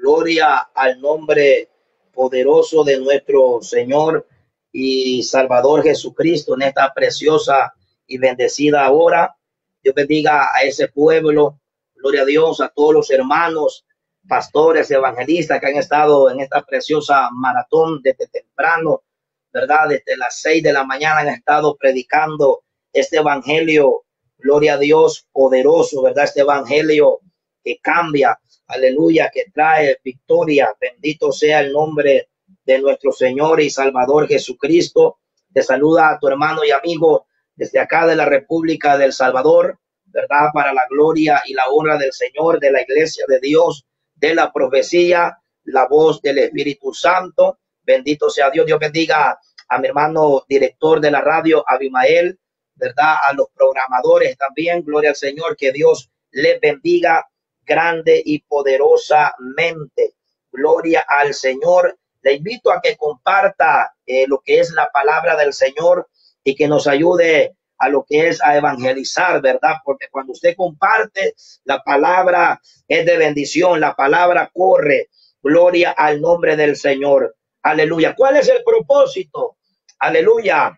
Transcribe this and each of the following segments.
Gloria al nombre poderoso de nuestro Señor y Salvador Jesucristo en esta preciosa y bendecida hora. Dios bendiga a ese pueblo. Gloria a Dios, a todos los hermanos, pastores, evangelistas que han estado en esta preciosa maratón desde temprano, ¿verdad? Desde las 6 de la mañana han estado predicando este evangelio. Gloria a Dios, poderoso, ¿verdad? Este evangelio que cambia, aleluya, que trae victoria. Bendito sea el nombre de nuestro Señor y Salvador Jesucristo. Te saluda a tu hermano y amigo desde acá de la República del Salvador, ¿verdad? Para la gloria y la honra del Señor, de la Iglesia de Dios, de la profecía, la voz del Espíritu Santo. Bendito sea Dios. Dios bendiga a mi hermano director de la radio, Abimael, ¿verdad? A los programadores también. Gloria al Señor. Que Dios les bendiga grande y poderosamente. Gloria al Señor. Le invito a que comparta lo que es la palabra del Señor y que nos ayude a lo que es a evangelizar, ¿verdad? Porque cuando usted comparte, la palabra es de bendición, la palabra corre. Gloria al nombre del Señor. Aleluya. ¿Cuál es el propósito? Aleluya.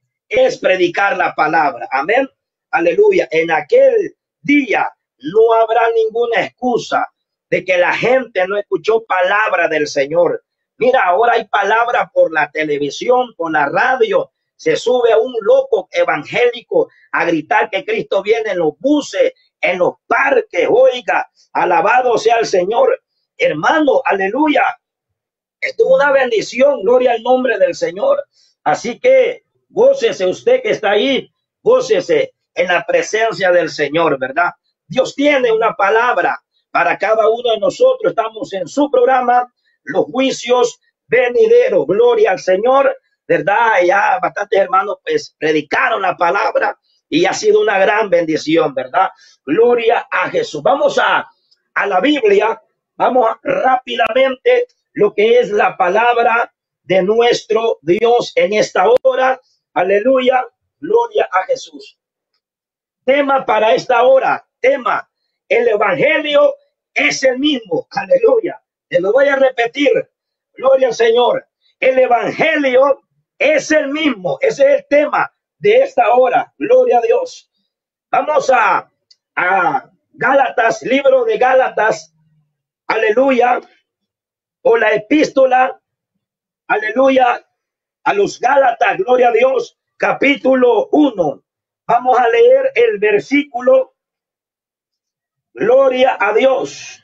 Es predicar la palabra. Amén. Aleluya. En aquel día no habrá ninguna excusa de que la gente no escuchó palabra del Señor. Mira, ahora hay palabra por la televisión, por la radio. Se sube a un loco evangélico a gritar que Cristo viene en los buses, en los parques. Oiga, alabado sea el Señor. Hermano, aleluya. Esto es una bendición, gloria al nombre del Señor. Así que gócese usted que está ahí, gócese en la presencia del Señor, ¿verdad? Dios tiene una palabra para cada uno de nosotros. Estamos en su programa, Los Juicios Venideros. Gloria al Señor, ¿verdad? Ya bastantes hermanos pues predicaron la palabra y ha sido una gran bendición, ¿verdad? Gloria a Jesús. Vamos a la Biblia, vamos rápidamente lo que es la palabra de nuestro Dios en esta hora. Aleluya, gloria a Jesús. Tema para esta hora, tema, el evangelio es el mismo. Aleluya, te lo voy a repetir. Gloria al Señor. El evangelio es el mismo. Ese es el tema de esta hora. Gloria a Dios. Vamos a Gálatas, libro de Gálatas. Aleluya. O la epístola, aleluya, a los Gálatas, gloria a Dios, capítulo 1. Vamos a leer el versículo, gloria a Dios.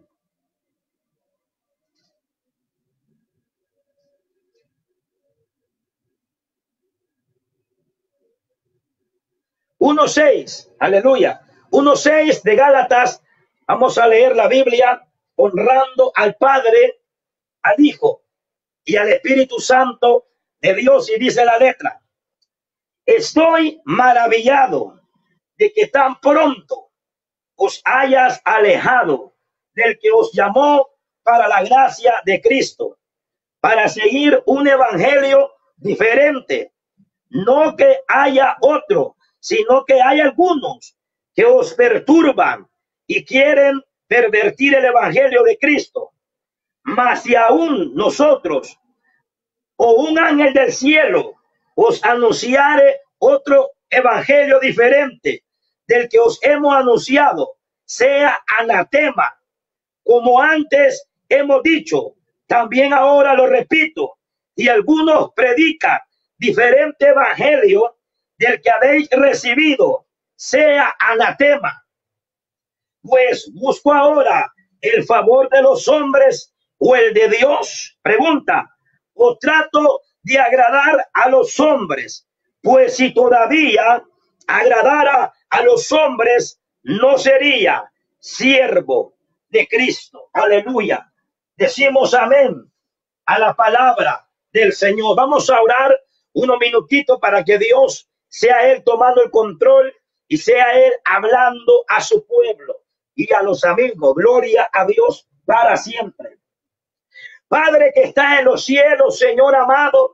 Uno 6, aleluya. 1:6 de Gálatas. Vamos a leer la Biblia honrando al Padre, al Hijo y al Espíritu Santo de Dios. Y dice la letra: estoy maravillado de que tan pronto os hayas alejado del que os llamó para la gracia de Cristo, para seguir un evangelio diferente. No que haya otro, sino que hay algunos que os perturban y quieren pervertir el evangelio de Cristo. Mas si aún nosotros o un ángel del cielo os anunciare otro evangelio diferente del que os hemos anunciado, sea anatema. Como antes hemos dicho, también ahora lo repito, y algunos predican diferente evangelio del que habéis recibido, sea anatema. Pues busco ahora el favor de los hombres o el de Dios. Pregunta: o trato de agradar a los hombres, pues si todavía agradara a los hombres, no sería siervo de Cristo. Aleluya. Decimos amén a la palabra del Señor. Vamos a orar unos minutitos para que Dios sea Él tomando el control y sea Él hablando a su pueblo y a los amigos. Gloria a Dios para siempre. Padre que está en los cielos, Señor amado,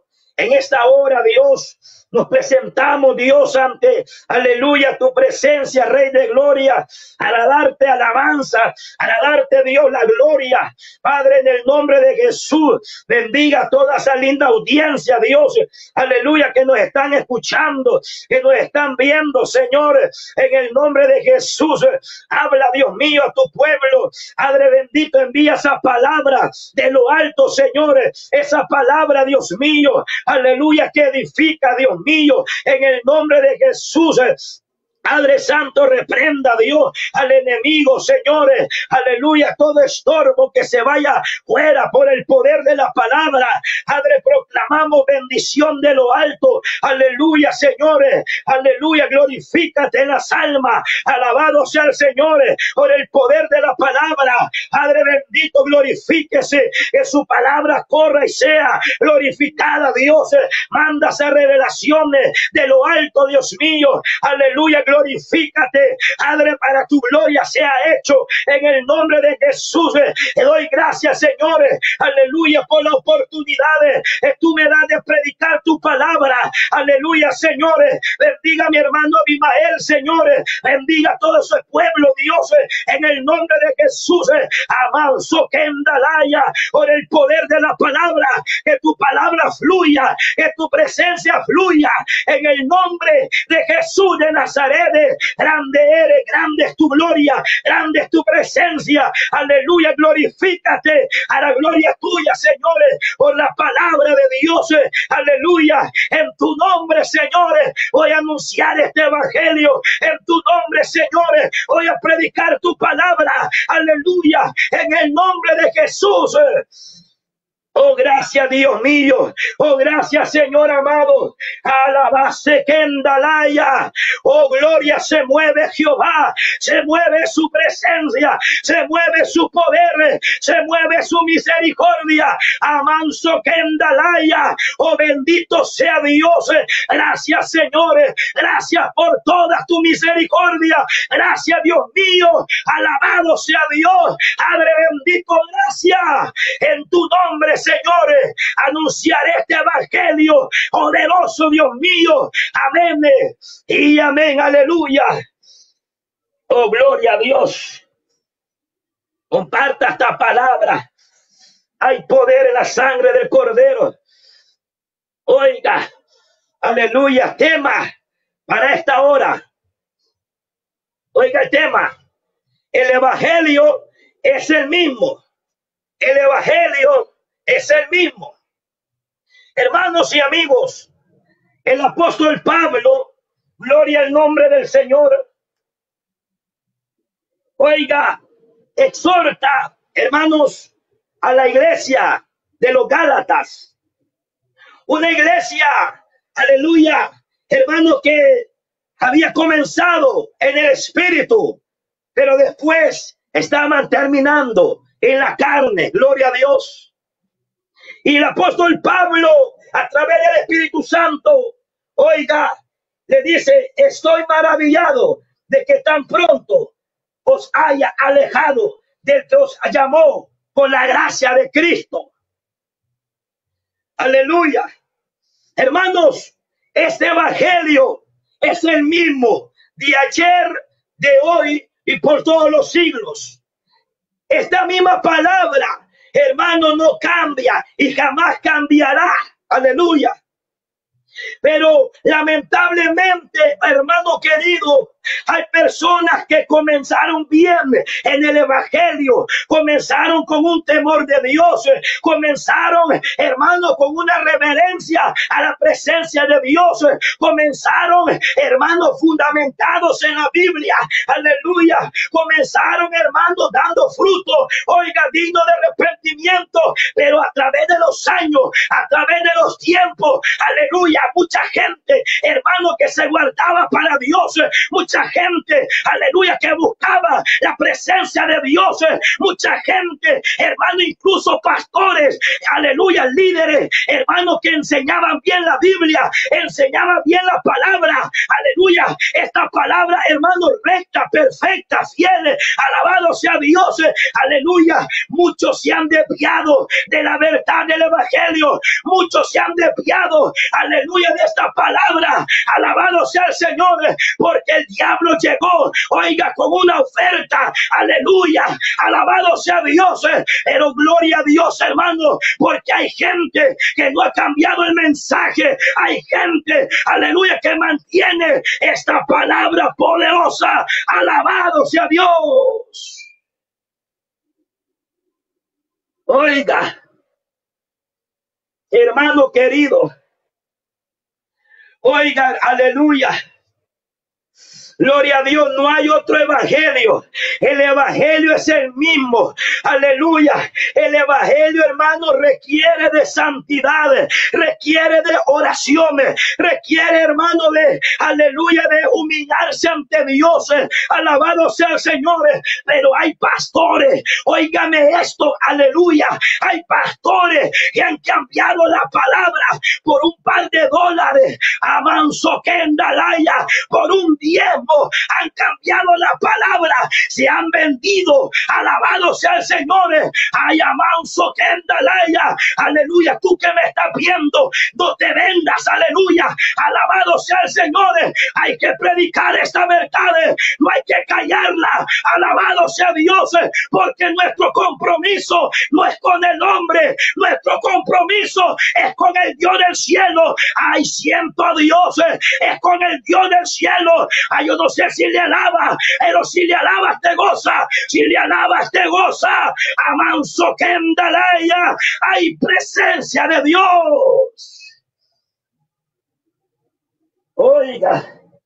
En esta hora, Dios, nos presentamos, Dios, ante, aleluya, tu presencia, Rey de gloria, para darte alabanza, para darte, Dios, la gloria. Padre, en el nombre de Jesús, bendiga toda esa linda audiencia, Dios, aleluya, que nos están escuchando, que nos están viendo, Señor, en el nombre de Jesús. Habla, Dios mío, a tu pueblo. Padre bendito, envía esa palabra de lo alto, Señor, esa palabra, Dios mío, aleluya, que edifica, Dios mío, en el nombre de Jesús. Padre Santo, reprenda, Dios, al enemigo, señores, aleluya, todo estorbo que se vaya fuera por el poder de la palabra. Padre, proclamamos bendición de lo alto, aleluya, señores, aleluya, glorifícate en las almas, alabado sea el Señor, por el poder de la palabra. Padre bendito, glorifíquese, que su palabra corra y sea glorificada, Dios, manda esas revelaciones de lo alto, Dios mío, aleluya, glorifícate, Padre, para tu gloria sea hecho en el nombre de Jesús. Te doy gracias, señores, aleluya, por la oportunidad que tú me das de predicar tu palabra, aleluya, señores. Bendiga a mi hermano Abimael, señores, bendiga a todo ese pueblo, Dios, en el nombre de Jesús. Amanso Kendalaya, por el poder de la palabra, que tu palabra fluya, que tu presencia fluya, en el nombre de Jesús de Nazaret. Grande eres, grande es tu gloria, grande es tu presencia, aleluya, glorifícate a la gloria tuya, señores, por la palabra de Dios, aleluya, en tu nombre, señores, voy a anunciar este evangelio, en tu nombre, señores, voy a predicar tu palabra, aleluya, en el nombre de Jesús. Oh, gracias, Dios mío. Oh, gracias, Señor amado. Alabase Kendalaya. Oh, gloria, se mueve Jehová. Se mueve su presencia. Se mueve su poder. Se mueve su misericordia. Amanso Kendalaya. Oh, bendito sea Dios. Gracias, señores. Gracias por toda tu misericordia. Gracias, Dios mío. Alabado sea Dios. Padre bendito, gracias. En tu nombre, señores, anunciaré este evangelio poderoso, Dios mío. Amén y amén, aleluya. Oh, gloria a Dios. Comparta esta palabra. Hay poder en la sangre del Cordero. Oiga, aleluya, tema para esta hora. Oiga el tema. El evangelio es el mismo. El evangelio es el mismo. Hermanos y amigos, el apóstol Pablo, gloria al nombre del Señor, oiga, exhorta, hermanos, a la iglesia de los Gálatas. Una iglesia, aleluya, hermano, que había comenzado en el espíritu, pero después estaban terminando en la carne, gloria a Dios. Y el apóstol Pablo, a través del Espíritu Santo, oiga, le dice, estoy maravillado de que tan pronto os haya alejado del que os llamó por la gracia de Cristo. Aleluya. Hermanos, este evangelio es el mismo de ayer, de hoy y por todos los siglos. Esta misma palabra, hermano, no cambia y jamás cambiará. Aleluya. Pero lamentablemente, hermano querido, hay personas que comenzaron bien en el evangelio, comenzaron con un temor de Dios, comenzaron, hermano, con una reverencia a la presencia de Dios, comenzaron, hermano, fundamentados en la Biblia, aleluya, comenzaron, hermano, dando fruto, oiga, digno de arrepentimiento, pero a través de los años, a través de los tiempos, aleluya, mucha gente, hermano, que se guardaba para Dios, mucha mucha gente, aleluya, que buscaba la presencia de Dios, mucha gente, hermano, incluso pastores, aleluya, líderes, hermano, que enseñaban bien la Biblia, enseñaban bien la palabra, aleluya, esta palabra, hermano, recta, perfecta, fiel, alabado sea Dios, aleluya. Muchos se han desviado de la verdad del evangelio, muchos se han desviado, aleluya, de esta palabra, alabado sea el Señor, porque el diablo llegó, oiga, con una oferta, aleluya, alabado sea Dios, pero gloria a Dios, hermano, porque hay gente que no ha cambiado el mensaje, hay gente, aleluya, que mantiene esta palabra poderosa, alabado sea Dios. Oiga, hermano querido, oiga, aleluya. Gloria a Dios, no hay otro evangelio. El evangelio es el mismo. Aleluya. El evangelio, hermano, requiere de santidad, requiere de oraciones, requiere, hermano, de, aleluya, de humillarse ante Dios. Alabado sea el Señor. Pero hay pastores, óigame esto, aleluya. Hay pastores que han cambiado la palabra por un par de dólares. Amanso Kendalaya, por un diezmo. Han cambiado la palabra, se han vendido, alabado sea el Señor. Ay, amanso Kendalaya, aleluya. Tú que me estás viendo, no te vendas, aleluya, alabado sea el Señor. Hay que predicar esta verdad, no hay que callarla, alabado sea Dios, porque nuestro compromiso no es con el hombre, nuestro compromiso es con el Dios del cielo. Ay, siento a Dios, es con el Dios del cielo. Ay, yo no sé si le alaba, pero si le alabas te goza, si le alabas te goza. Amanso Kendalaya, hay presencia de Dios. Oiga,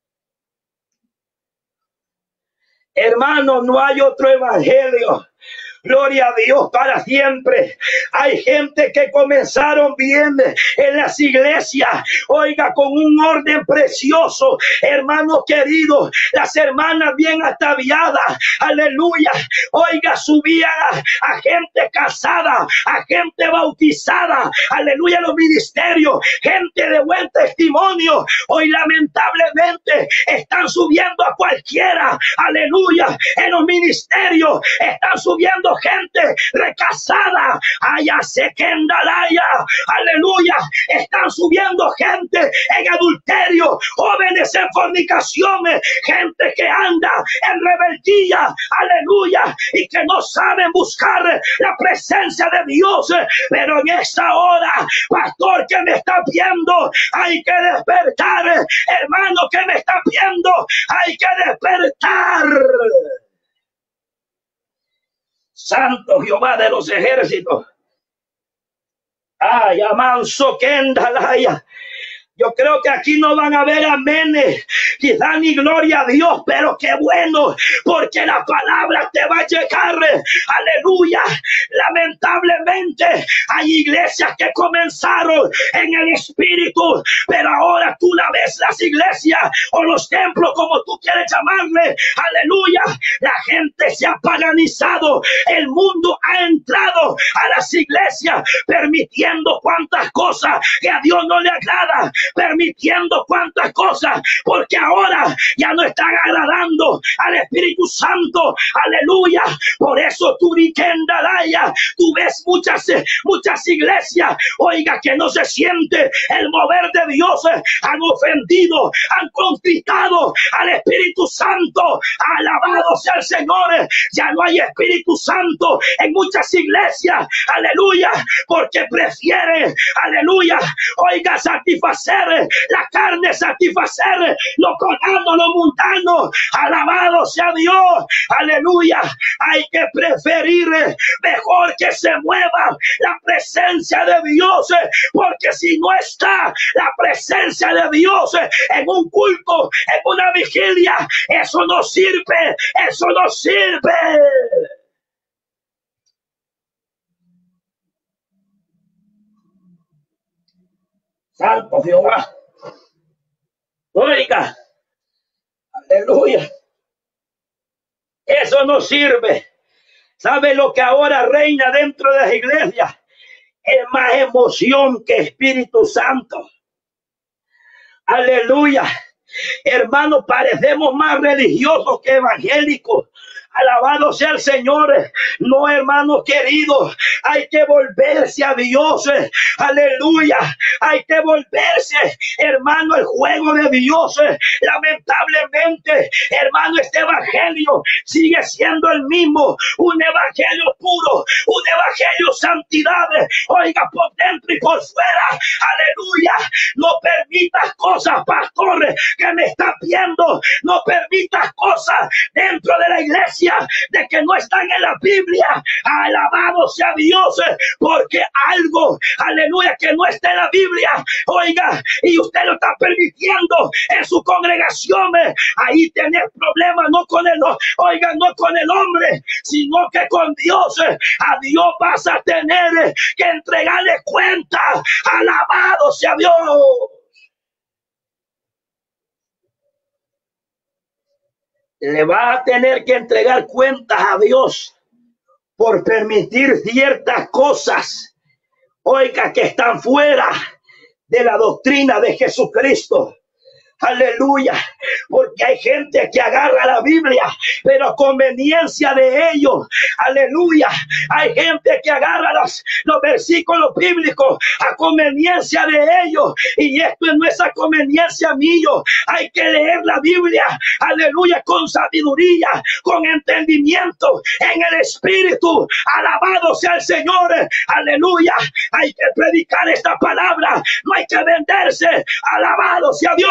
hermano, no hay otro evangelio. Gloria a Dios para siempre. Hay gente que comenzaron bien en las iglesias, oiga, con un orden precioso, hermanos queridos, las hermanas bien ataviadas, aleluya, oiga, subían a gente casada, a gente bautizada, aleluya, los ministerios, gente de buen testimonio. Hoy lamentablemente están subiendo a cualquiera, aleluya, en los ministerios están subiendo gente recasada, allá se Kendalaya, aleluya, están subiendo gente en adulterio, jóvenes en fornicaciones, gente que anda en rebeldía, aleluya, y que no saben buscar la presencia de Dios. Pero en esta hora, pastor que me está viendo, hay que despertar, hermano que me está viendo, hay que despertar. Santo Jehová de los ejércitos. Ay, amanso Kendalaya. Yo creo que aquí no van a haber amenes, quizá ni gloria a Dios, pero qué bueno, porque la palabra te va a llegar, aleluya. Lamentablemente hay iglesias que comenzaron en el espíritu, pero ahora tú la ves, las iglesias o los templos, como tú quieres llamarle, aleluya. La gente se ha paganizado, el mundo ha entrado a las iglesias permitiendo cuantas cosas que a Dios no le agrada, permitiendo cuantas cosas, porque ahora ya no están agradando al Espíritu Santo, aleluya. Por eso tú ves muchas iglesias, oiga, que no se siente el mover de Dios, han ofendido, han conquistado al Espíritu Santo, alabado sea el Señor. Ya no hay Espíritu Santo en muchas iglesias, aleluya, porque prefieren, aleluya, oiga, satisfacer la carne, satisfacer lo conano, lo mundano, alabado sea Dios, aleluya. Hay que preferir mejor que se mueva la presencia de Dios, porque si no está la presencia de Dios en un culto, en una vigilia, eso no sirve, eso no sirve. Santo Jehová. Oiga, Aleluya. Eso no sirve. ¿Sabe lo que ahora reina dentro de las iglesias? Es más emoción que Espíritu Santo. Aleluya. Hermanos, parecemos más religiosos que evangélicos. Alabado sea el Señor. No, hermanos queridos, hay que volverse a Dios. Aleluya. Hay que volverse, hermano, el juego de Dios. Lamentablemente, hermano, este evangelio sigue siendo el mismo. Un evangelio puro, un evangelio santidad. Oiga, por dentro y por fuera. Aleluya. No permitas cosas, pastores, que me están viendo. No permitas cosas dentro de la iglesia de que no están en la Biblia. Alabado sea Dios, porque algo, aleluya, que no está en la Biblia, oiga, y usted lo está permitiendo en su congregación, ahí tenés problemas, no con el, oiga, no con el hombre, sino que con Dios. A Dios vas a tener que entregarle cuenta. Alabado sea Dios. Le va a tener que entregar cuentas a Dios por permitir ciertas cosas, oiga, que están fuera de la doctrina de Jesucristo. Aleluya, porque hay gente que agarra la Biblia, pero a conveniencia de ellos. Aleluya, hay gente que agarra los versículos bíblicos a conveniencia de ellos, y esto no es a conveniencia mío. Hay que leer la Biblia, aleluya, con sabiduría, con entendimiento, en el Espíritu. Alabado sea el Señor, aleluya. Hay que predicar esta palabra, no hay que venderse. Alabado sea Dios.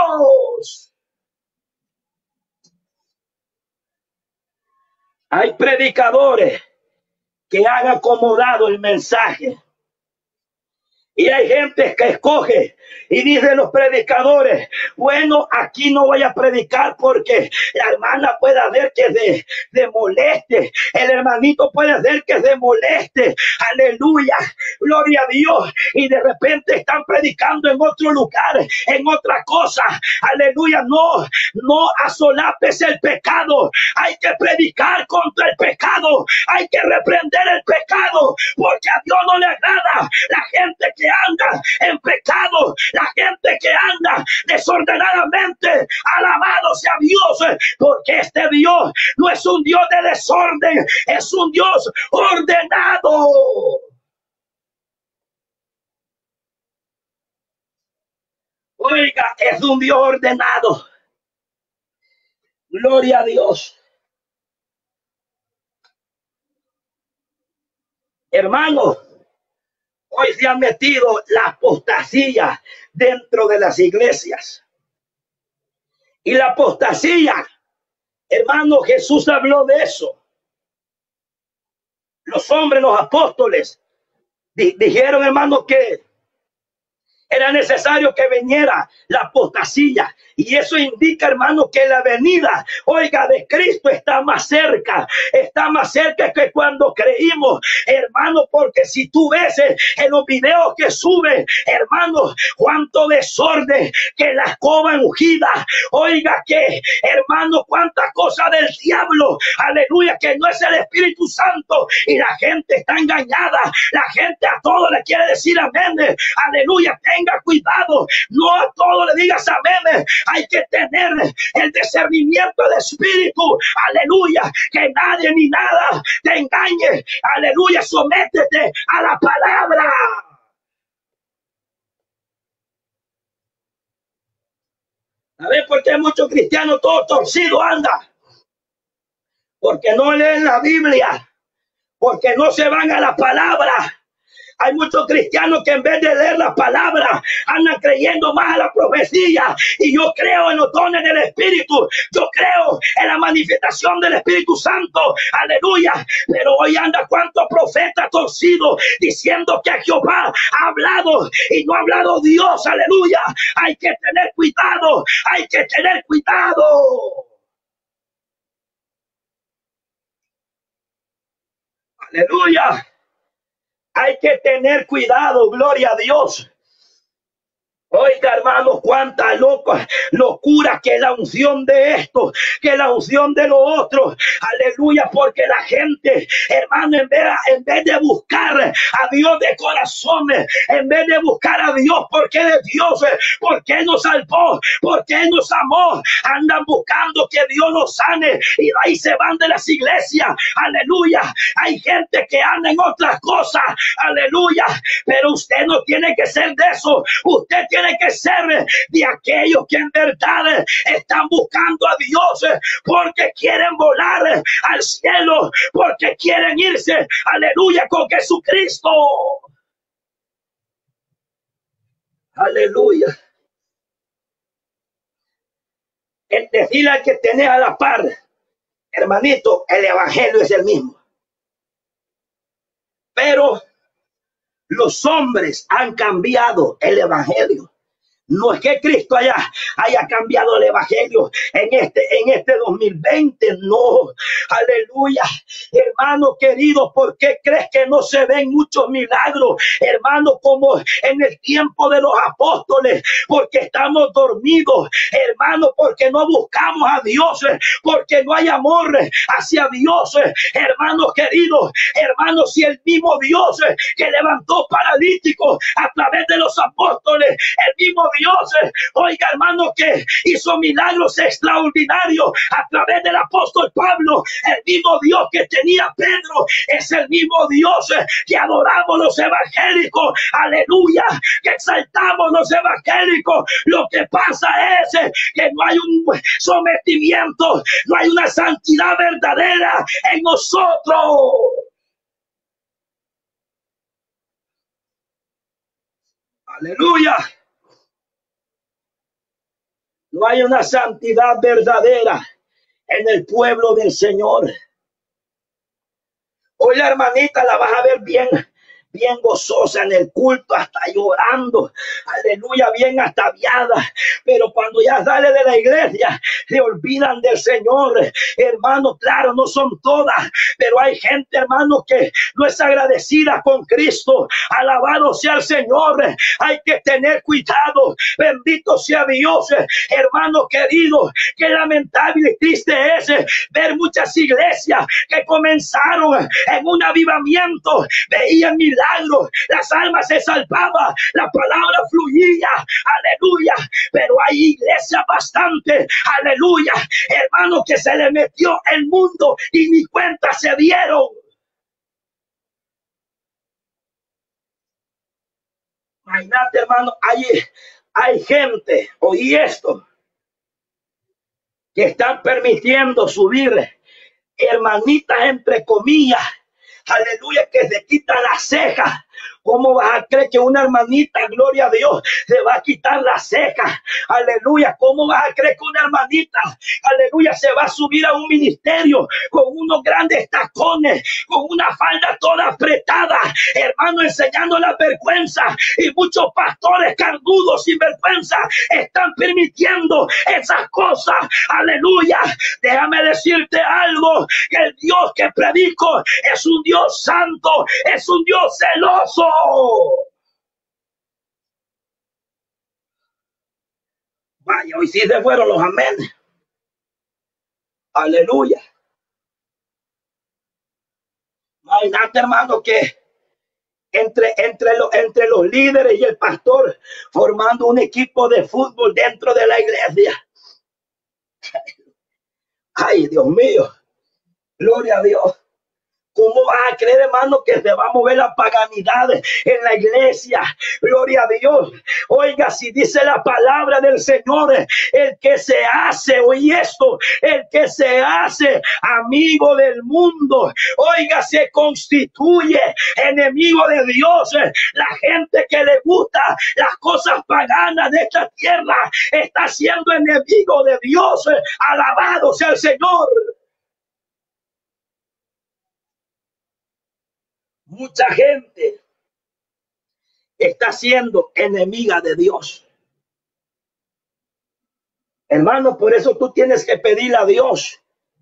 Hay predicadores que han acomodado el mensaje, y hay gente que escoge y dice los predicadores, bueno, aquí no voy a predicar porque la hermana puede ver que de moleste, el hermanito puede ver que de moleste. Aleluya, gloria a Dios. Y de repente están predicando en otro lugar, en otra cosa. Aleluya, no asolapes el pecado. Hay que predicar contra el pecado, hay que reprender el pecado, porque a Dios no le agrada la gente que anda en pecado, la gente que anda desordenadamente. Alabado sea Dios, porque este Dios no es un Dios de desorden, es un Dios ordenado. Oiga, es un Dios ordenado. Gloria a Dios. Hermano, hoy se ha metido la apostasía dentro de las iglesias. Y la apostasía, hermano, Jesús habló de eso. Los hombres, los apóstoles, dijeron, hermano, que era necesario que viniera la apostasía. Y eso indica, hermano, que la venida, oiga, de Cristo está más cerca que cuando creímos, hermano, porque si tú ves en los videos que sube, hermano, cuánto desorden, que la escoba ungida, oiga, que, hermano, cuántas cosas del diablo, aleluya, que no es el Espíritu Santo, y la gente está engañada, la gente a todo le quiere decir amén, aleluya. Tenga cuidado, no a todo le digas amén. Hay que tener el discernimiento del Espíritu, aleluya, que nadie ni nada te engañe, aleluya. Sométete a la palabra. A ver, ¿por qué muchos cristianos todo torcido anda? Porque no leen la Biblia, porque no se van a la palabra. Hay muchos cristianos que en vez de leer la palabra andan creyendo más a la profecía. Y yo creo en los dones del Espíritu, yo creo en la manifestación del Espíritu Santo, aleluya. Pero hoy anda cuántos profetas torcidos diciendo que Jehová ha hablado y no ha hablado Dios, aleluya. Hay que tener cuidado, hay que tener cuidado. Aleluya. Hay que tener cuidado, gloria a Dios. Oiga, Oiga, hermano, cuánta locura que la unción de esto, que la unción de lo otro. Aleluya, porque la gente, hermano, en vez de buscar a Dios de corazón, en vez de buscar a Dios porque Él es Dios, porque Él nos salvó, porque Él nos amó, andan buscando que Dios los sane y ahí se van de las iglesias. Aleluya, hay gente que anda en otras cosas. Aleluya, pero usted no tiene que ser de eso. Usted tiene que ser de aquellos que en verdad están buscando a Dios porque quieren volar al cielo, porque quieren irse, aleluya, con Jesucristo. Aleluya. El decirle al que tenés a la par, hermanito, el evangelio es el mismo. Pero los hombres han cambiado el evangelio. No es que Cristo haya cambiado el evangelio en este 2020, no. Aleluya. Hermano querido, ¿por qué crees que no se ven muchos milagros, hermano, como en el tiempo de los apóstoles? Porque estamos dormidos, hermano, porque no buscamos a Dios, porque no hay amor hacia Dios, hermano querido. Hermano, si el mismo Dios que levantó paralíticos a través de los apóstoles, el mismo Dios, oiga, hermano, que hizo milagros extraordinarios a través del apóstol Pablo, el mismo Dios que tenía Pedro, es el mismo Dios que adoramos los evangélicos, aleluya, que exaltamos los evangélicos. Lo que pasa es que no hay un sometimiento, no hay una santidad verdadera en nosotros. Aleluya. No hay una santidad verdadera en el pueblo del Señor. Hoy la hermanita la vas a ver bien gozosa en el culto, hasta llorando, aleluya, bien ataviada, pero cuando ya sale de la iglesia, se olvidan del Señor, hermano. Claro, no son todas, pero hay gente, hermano, que no es agradecida con Cristo. Alabado sea el Señor. Hay que tener cuidado. Bendito sea Dios, hermano querido. Qué lamentable y triste es ver muchas iglesias que comenzaron en un avivamiento, veían milagros, las almas se salvaban, la palabra fluía, aleluya, pero hay iglesias bastante, aleluya, hermano, que se le metió el mundo y ni cuenta se dieron. Imagínate, hermano, hay gente, oí esto, que están permitiendo subir hermanitas entre comillas, aleluya, que se quitan las cejas. ¿Cómo vas a creer que una hermanita, gloria a Dios, se va a quitar las cejas? Aleluya. ¿Cómo vas a creer que una hermanita, aleluya, se va a subir a un ministerio con unos grandes tacones, con una falda toda apretada, hermano, enseñando la vergüenza? Y muchos pastores carnudos sin vergüenza están permitiendo esas cosas. Aleluya. Déjame decirte algo, que el Dios que predico es un Dios santo, es un Dios celoso. Vaya, hoy sí se fueron los amén. Aleluya. Imagínate, hermano, que entre los líderes y el pastor formando un equipo de fútbol dentro de la iglesia. Ay, Dios mío. Gloria a Dios. ¿Cómo vas a creer, hermano, que se va a mover la paganidad en la iglesia? Gloria a Dios. Oiga, si dice la palabra del Señor, el que se hace, oye esto, el que se hace amigo del mundo, oiga, se constituye enemigo de Dios. La gente que le gusta las cosas paganas de esta tierra está siendo enemigo de Dios. Alabado sea el Señor. Mucha gente está siendo enemiga de Dios. Hermano, por eso tú tienes que pedirle a Dios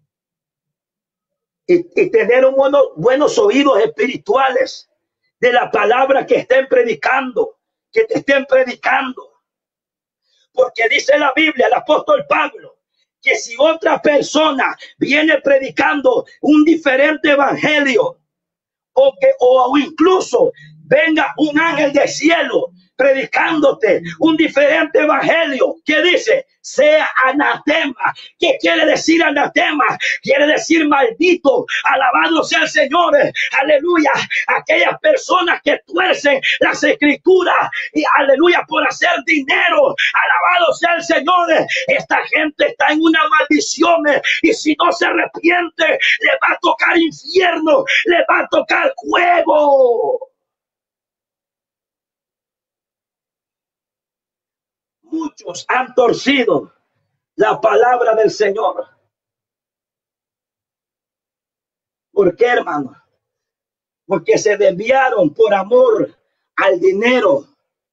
y tener buenos oídos espirituales de la palabra que estén predicando, que te estén predicando. Porque dice la Biblia, el apóstol Pablo, que si otra persona viene predicando un diferente evangelio, o incluso venga un ángel del cielo predicándote un diferente evangelio, que dice sea anatema. ¿Qué quiere decir anatema? Quiere decir maldito. Alabado sea el Señor, aleluya. Aquellas personas que tuercen las escrituras y aleluya por hacer dinero, alabado sea el Señor. Esta gente está en una maldición, y si no se arrepiente le va a tocar infierno, le va a tocar fuego. Muchos han torcido la palabra del Señor. ¿Por qué, hermano? Porque se desviaron por amor al dinero.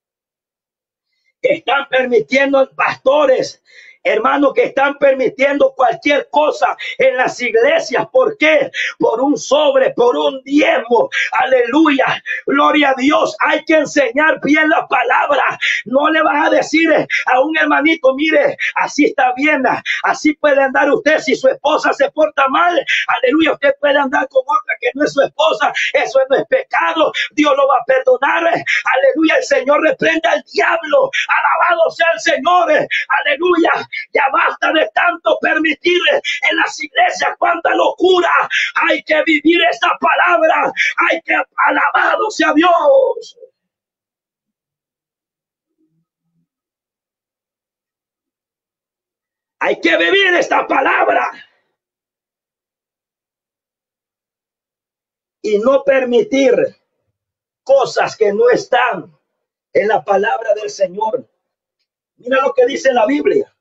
Están permitiendo pastores, hermanos, que están permitiendo cualquier cosa en las iglesias. ¿Por qué? Por un sobre, por un diezmo. Aleluya. Gloria a Dios. Hay que enseñar bien la palabra. No le vas a decir a un hermanito, mire, así está bien, así puede andar usted. Si su esposa se porta mal, aleluya, usted puede andar con otra que no es su esposa. Eso no es pecado. Dios lo va a perdonar. Aleluya. El Señor reprenda al diablo. Alabado sea el Señor. Aleluya. Ya basta de tanto permitir en las iglesias. Cuánta locura. Hay que vivir esta palabra. Hay que, alabado sea Dios. Hay que vivir esta palabra. Y no permitir cosas que no están en la palabra del Señor. Mira lo que dice la Biblia.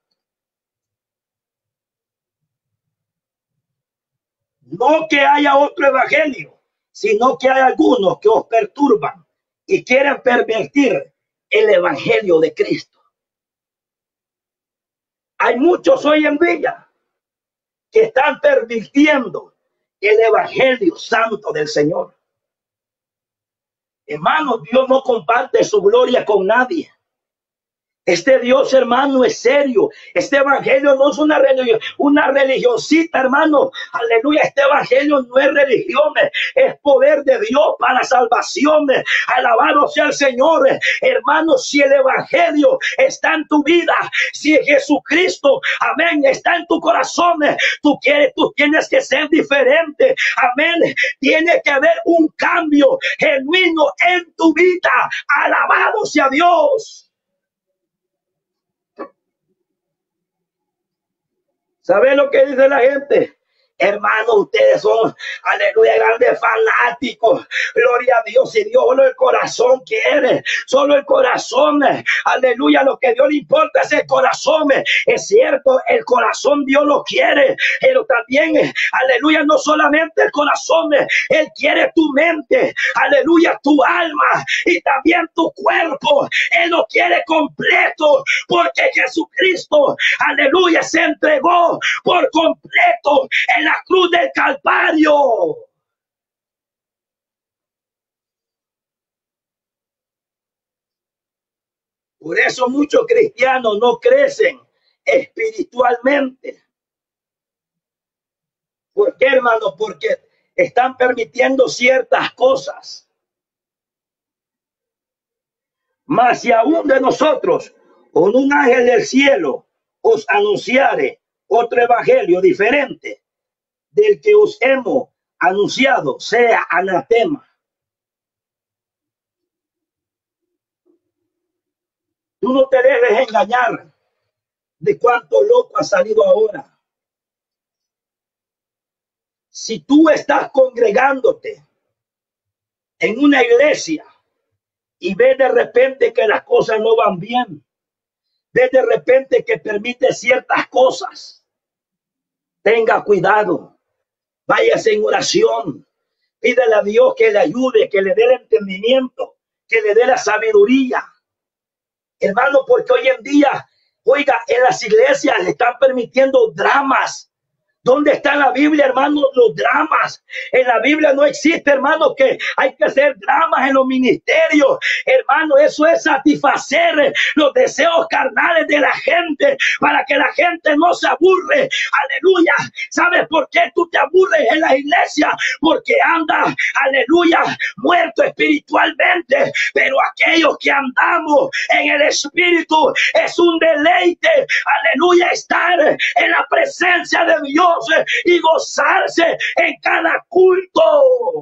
No que haya otro evangelio, sino que hay algunos que os perturban y quieren pervertir el evangelio de Cristo. Hay muchos hoy en día que están pervirtiendo el evangelio santo del Señor. Hermano, Dios no comparte su gloria con nadie. Este Dios, hermano, es serio. Este evangelio no es una religioncita, hermano. Aleluya. Este evangelio no es religión, es poder de Dios para salvación. Alabado sea el Señor. Hermano, si el evangelio está en tu vida, si Jesucristo, amén, está en tu corazón, tú tienes que ser diferente. Amén. Tiene que haber un cambio genuino en tu vida. Alabado sea Dios. ¿Sabe lo que dice la gente? Hermano, ustedes son, aleluya, grandes fanáticos. Gloria a Dios. Y Dios solo el corazón quiere. Solo el corazón. Aleluya. Lo que Dios le importa es el corazón. Es cierto, el corazón Dios lo quiere. Pero también, aleluya, no solamente el corazón. Él quiere tu mente. Aleluya, tu alma. Y también tu cuerpo. Él lo quiere completo. Porque Jesucristo, aleluya, se entregó por completo en la cruz del Calvario. Por eso muchos cristianos no crecen espiritualmente. ¿Por qué, hermano? Porque están permitiendo ciertas cosas. Mas si aún de nosotros, con un ángel del cielo, os anunciare otro evangelio diferente del que os hemos anunciado, sea anatema. Tú no te dejes engañar de cuánto loco ha salido ahora. Si tú estás congregándote en una iglesia y ves de repente que las cosas no van bien, ves de repente que permite ciertas cosas, tenga cuidado. Váyase en oración. Pídele a Dios que le ayude, que le dé el entendimiento, que le dé la sabiduría. Hermano, porque hoy en día, oiga, en las iglesias le están permitiendo dramas. ¿Dónde está en la Biblia, hermanos, los dramas? En la Biblia no existe, hermano, que hay que hacer dramas en los ministerios. Hermano, eso es satisfacer los deseos carnales de la gente para que la gente no se aburre. Aleluya. ¿Sabes por qué tú te aburres en la iglesia? Porque andas, aleluya, muerto espiritualmente. Pero aquellos que andamos en el espíritu es un deleite, aleluya, estar en la presencia de Dios y gozarse en cada culto.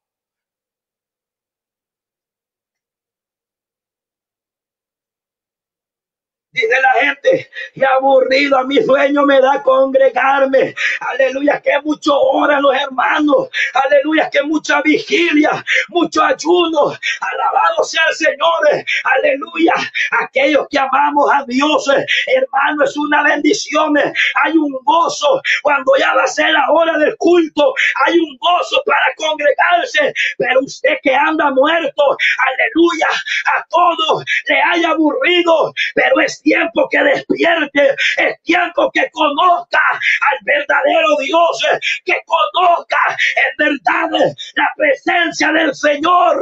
Dice la gente, y aburrido, a mi sueño me da congregarme. Aleluya, que mucho oran los hermanos. Aleluya, que mucha vigilia, mucho ayuno. Alabado sea el Señor. Aleluya, aquellos que amamos a Dios, hermano, es una bendición. Hay un gozo cuando ya va a ser la hora del culto. Hay un gozo para congregarse. Pero usted que anda muerto, aleluya, a todos le haya aburrido, pero es tiempo que despierte, es tiempo que conozca al verdadero Dios, que conozca en verdad la presencia del Señor.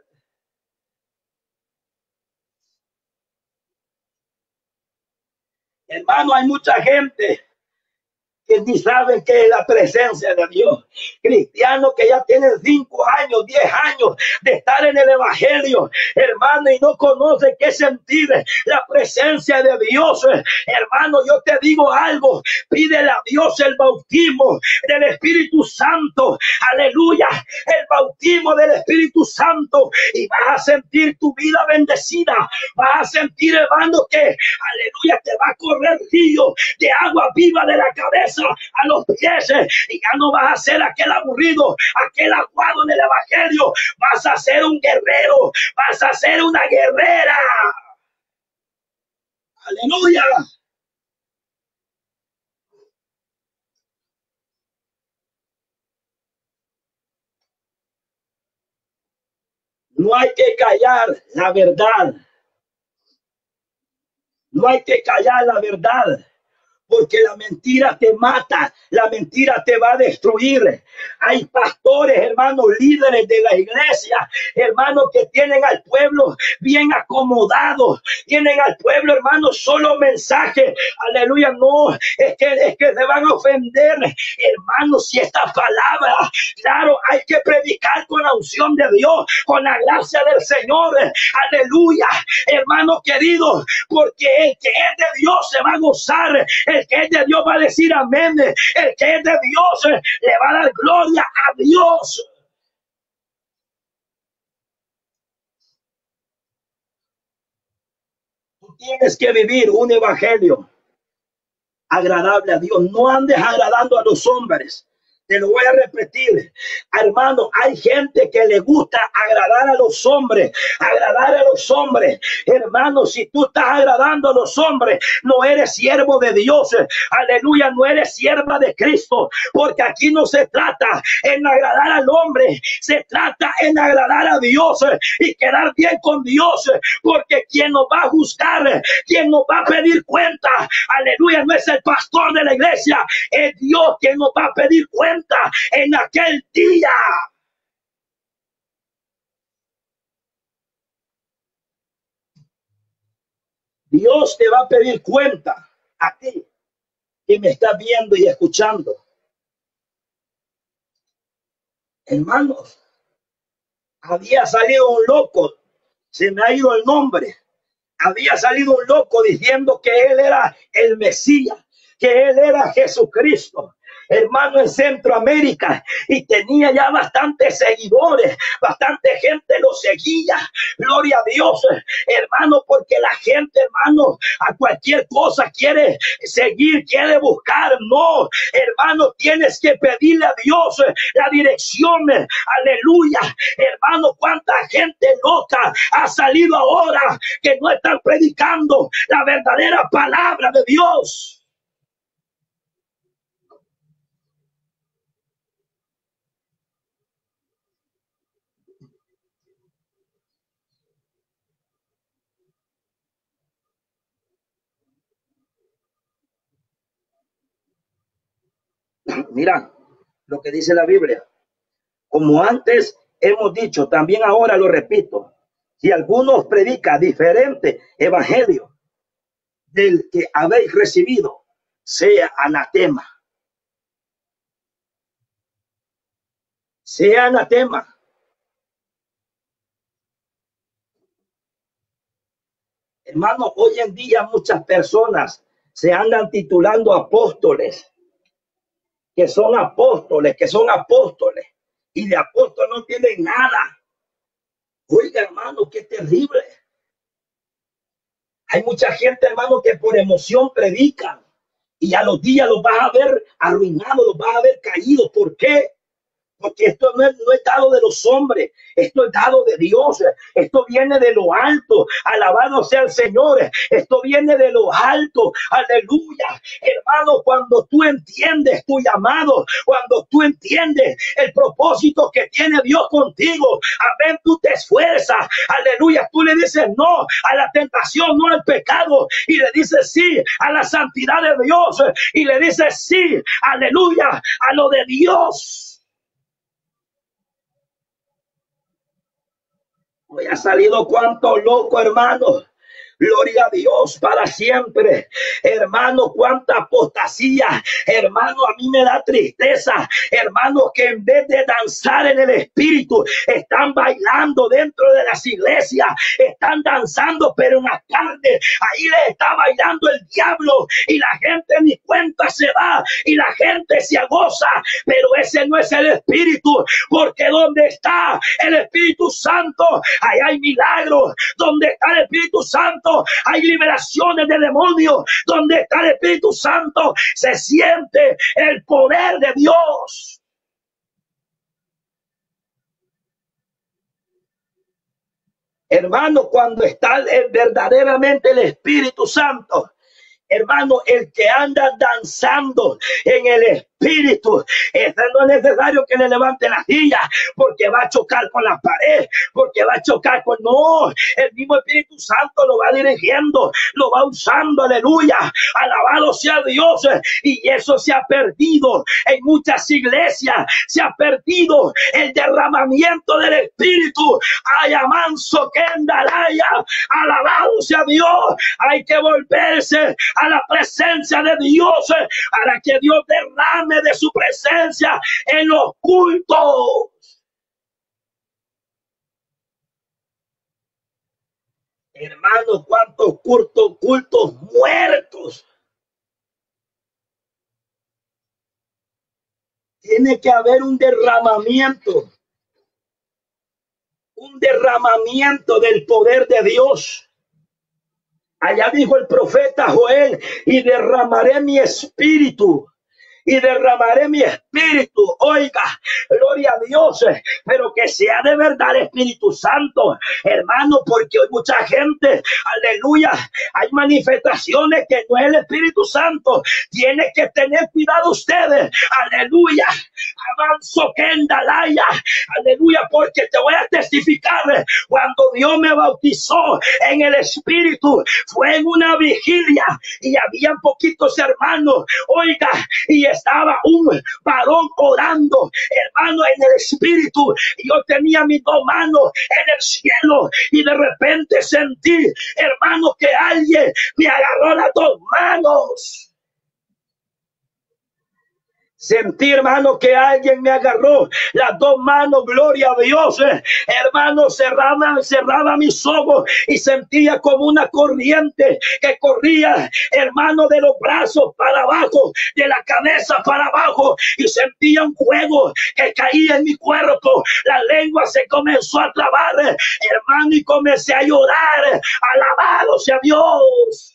Hermano, hay mucha gente que ni saben qué es la presencia de Dios. Cristianos que ya tienen 5 años, 10 años de estar en el Evangelio, hermano, y no conocen qué sentir la presencia de Dios. Hermano, yo te digo algo, pídele a Dios el bautismo del Espíritu Santo. Aleluya, el bautismo del Espíritu Santo, y vas a sentir tu vida bendecida. Vas a sentir, hermano, que, aleluya, te va a correr río de agua viva de la cabeza a los pies, y ya no vas a ser aquel aburrido, aquel aguado en el Evangelio. Vas a ser un guerrero, vas a ser una guerrera. Aleluya. No hay que callar la verdad, no hay que callar la verdad, porque la mentira te mata, la mentira te va a destruir. Hay pastores, hermanos, líderes de la iglesia, hermanos, que tienen al pueblo bien acomodado, tienen al pueblo, hermanos, solo mensaje. Aleluya, no, es que se van a ofender, hermanos, si esta palabra, claro, hay que predicar con la unción de Dios, con la gracia del Señor. Aleluya, hermano querido, porque el que es de Dios se va a gozar, el que es de Dios va a decir amén, el que es de Dios le va a dar gloria a Dios. Tú tienes que vivir un evangelio agradable a Dios. No andes agradando a los hombres. Te lo voy a repetir, hermano, hay gente que le gusta agradar a los hombres, agradar a los hombres. Hermano, si tú estás agradando a los hombres, no eres siervo de Dios. Aleluya, no eres sierva de Cristo, porque aquí no se trata en agradar al hombre, se trata en agradar a Dios y quedar bien con Dios, porque quien nos va a juzgar, quien nos va a pedir cuenta, aleluya, no es el pastor de la iglesia, es Dios quien nos va a pedir cuenta en aquel día. Dios te va a pedir cuenta a ti que me estás viendo y escuchando. Hermanos, había salido un loco, se me ha ido el nombre, había salido un loco diciendo que él era el Mesías, que él era Jesucristo, hermano, en Centroamérica, y tenía ya bastantes seguidores, bastante gente lo seguía. Gloria a Dios, hermano, porque la gente, hermano, a cualquier cosa quiere seguir, quiere buscar. No, hermano, tienes que pedirle a Dios la dirección. Aleluya, hermano, cuánta gente loca ha salido ahora que no están predicando la verdadera palabra de Dios. Mira lo que dice la Biblia. Como antes hemos dicho, también ahora lo repito. Si alguno os predica diferente evangelio del que habéis recibido, sea anatema. Sea anatema. Hermano, hoy en día muchas personas se andan titulando apóstoles, que son apóstoles, y de apóstol no tienen nada. Oiga, hermano, qué terrible. Hay mucha gente, hermano, que por emoción predican y a los días los vas a ver arruinados, los vas a ver caídos. ¿Por qué? Porque esto no es dado de los hombres, esto es dado de Dios, esto viene de lo alto, alabado sea el Señor, esto viene de lo alto, aleluya. Hermano, cuando tú entiendes tu llamado, cuando tú entiendes el propósito que tiene Dios contigo, amén, tú te esfuerzas, aleluya, tú le dices no a la tentación, no al pecado, y le dices sí a la santidad de Dios, y le dices sí, aleluya, a lo de Dios. Hoy ha salido cuánto loco, hermano. Gloria a Dios para siempre. Hermano, cuánta apostasía. Hermano, a mí me da tristeza. Hermano, que en vez de danzar en el espíritu, están bailando dentro de las iglesias. Están danzando, pero en la carne. Ahí le está bailando el diablo. Y la gente ni cuenta se da. Y la gente se goza. Pero ese no es el espíritu. Porque donde está el Espíritu Santo, ahí hay milagros. Donde está el Espíritu Santo, hay liberaciones de demonios. Donde está el Espíritu Santo, se siente el poder de Dios. Hermano, cuando está verdaderamente el Espíritu Santo, hermano, el que anda danzando en el espíritu, no es necesario que le levante la silla, porque va a chocar con la pared, porque va a chocar con... No, el mismo Espíritu Santo lo va dirigiendo, lo va usando, aleluya, alabado sea Dios. Y eso se ha perdido en muchas iglesias, se ha perdido el derramamiento del Espíritu. Ay, amanso que andalaya, alabado sea Dios. Hay que volverse a la presencia de Dios, para que Dios derrame de su presencia en los cultos. Hermanos, cuántos cultos muertos. Tiene que haber un derramamiento del poder de Dios. Allá dijo el profeta Joel, y derramaré mi espíritu. Y derramaré mi espíritu. Oiga, gloria a Dios, pero que sea de verdad el Espíritu Santo, hermano, porque hoy mucha gente, aleluya, hay manifestaciones que no es el Espíritu Santo. Tiene que tener cuidado ustedes, aleluya, avanzo que endalaya, aleluya, porque te voy a testificar. Cuando Dios me bautizó en el Espíritu, fue en una vigilia y había poquitos hermanos, oiga, y estaba un varón orando, hermano, en el espíritu. Yo tenía mis dos manos en el cielo y de repente sentí, hermano, que alguien me agarró las dos manos. Sentí, hermano, que alguien me agarró las dos manos, gloria a Dios. Hermano, cerraba mis ojos y sentía como una corriente que corría, hermano, de los brazos para abajo, de la cabeza para abajo, y sentía un fuego que caía en mi cuerpo. La lengua se comenzó a trabar, hermano, y comencé a llorar. Alabado sea Dios.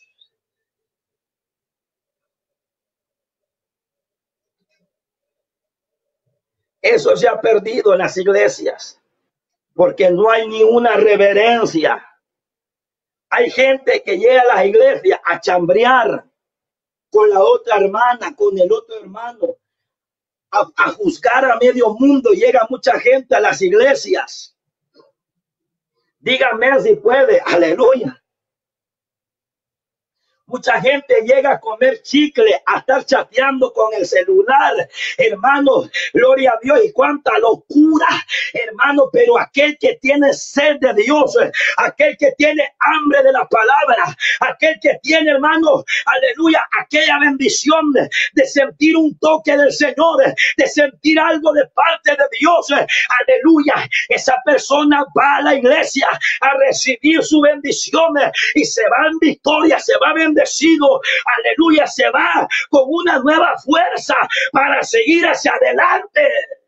Eso se ha perdido en las iglesias, porque no hay ni una reverencia. Hay gente que llega a las iglesias a chambrear con la otra hermana, con el otro hermano, a juzgar a medio mundo. Llega mucha gente a las iglesias. Dígame si puede, aleluya. Mucha gente llega a comer chicle, a estar chateando con el celular, hermano, gloria a Dios, y cuánta locura, hermano, pero aquel que tiene sed de Dios, aquel que tiene hambre de la palabra, aquel que tiene, hermano, aleluya, aquella bendición de sentir un toque del Señor, de sentir algo de parte de Dios, aleluya, esa persona va a la iglesia a recibir su bendición y se va en victoria, se va bendecido, aleluya, se va con una nueva fuerza para seguir hacia adelante.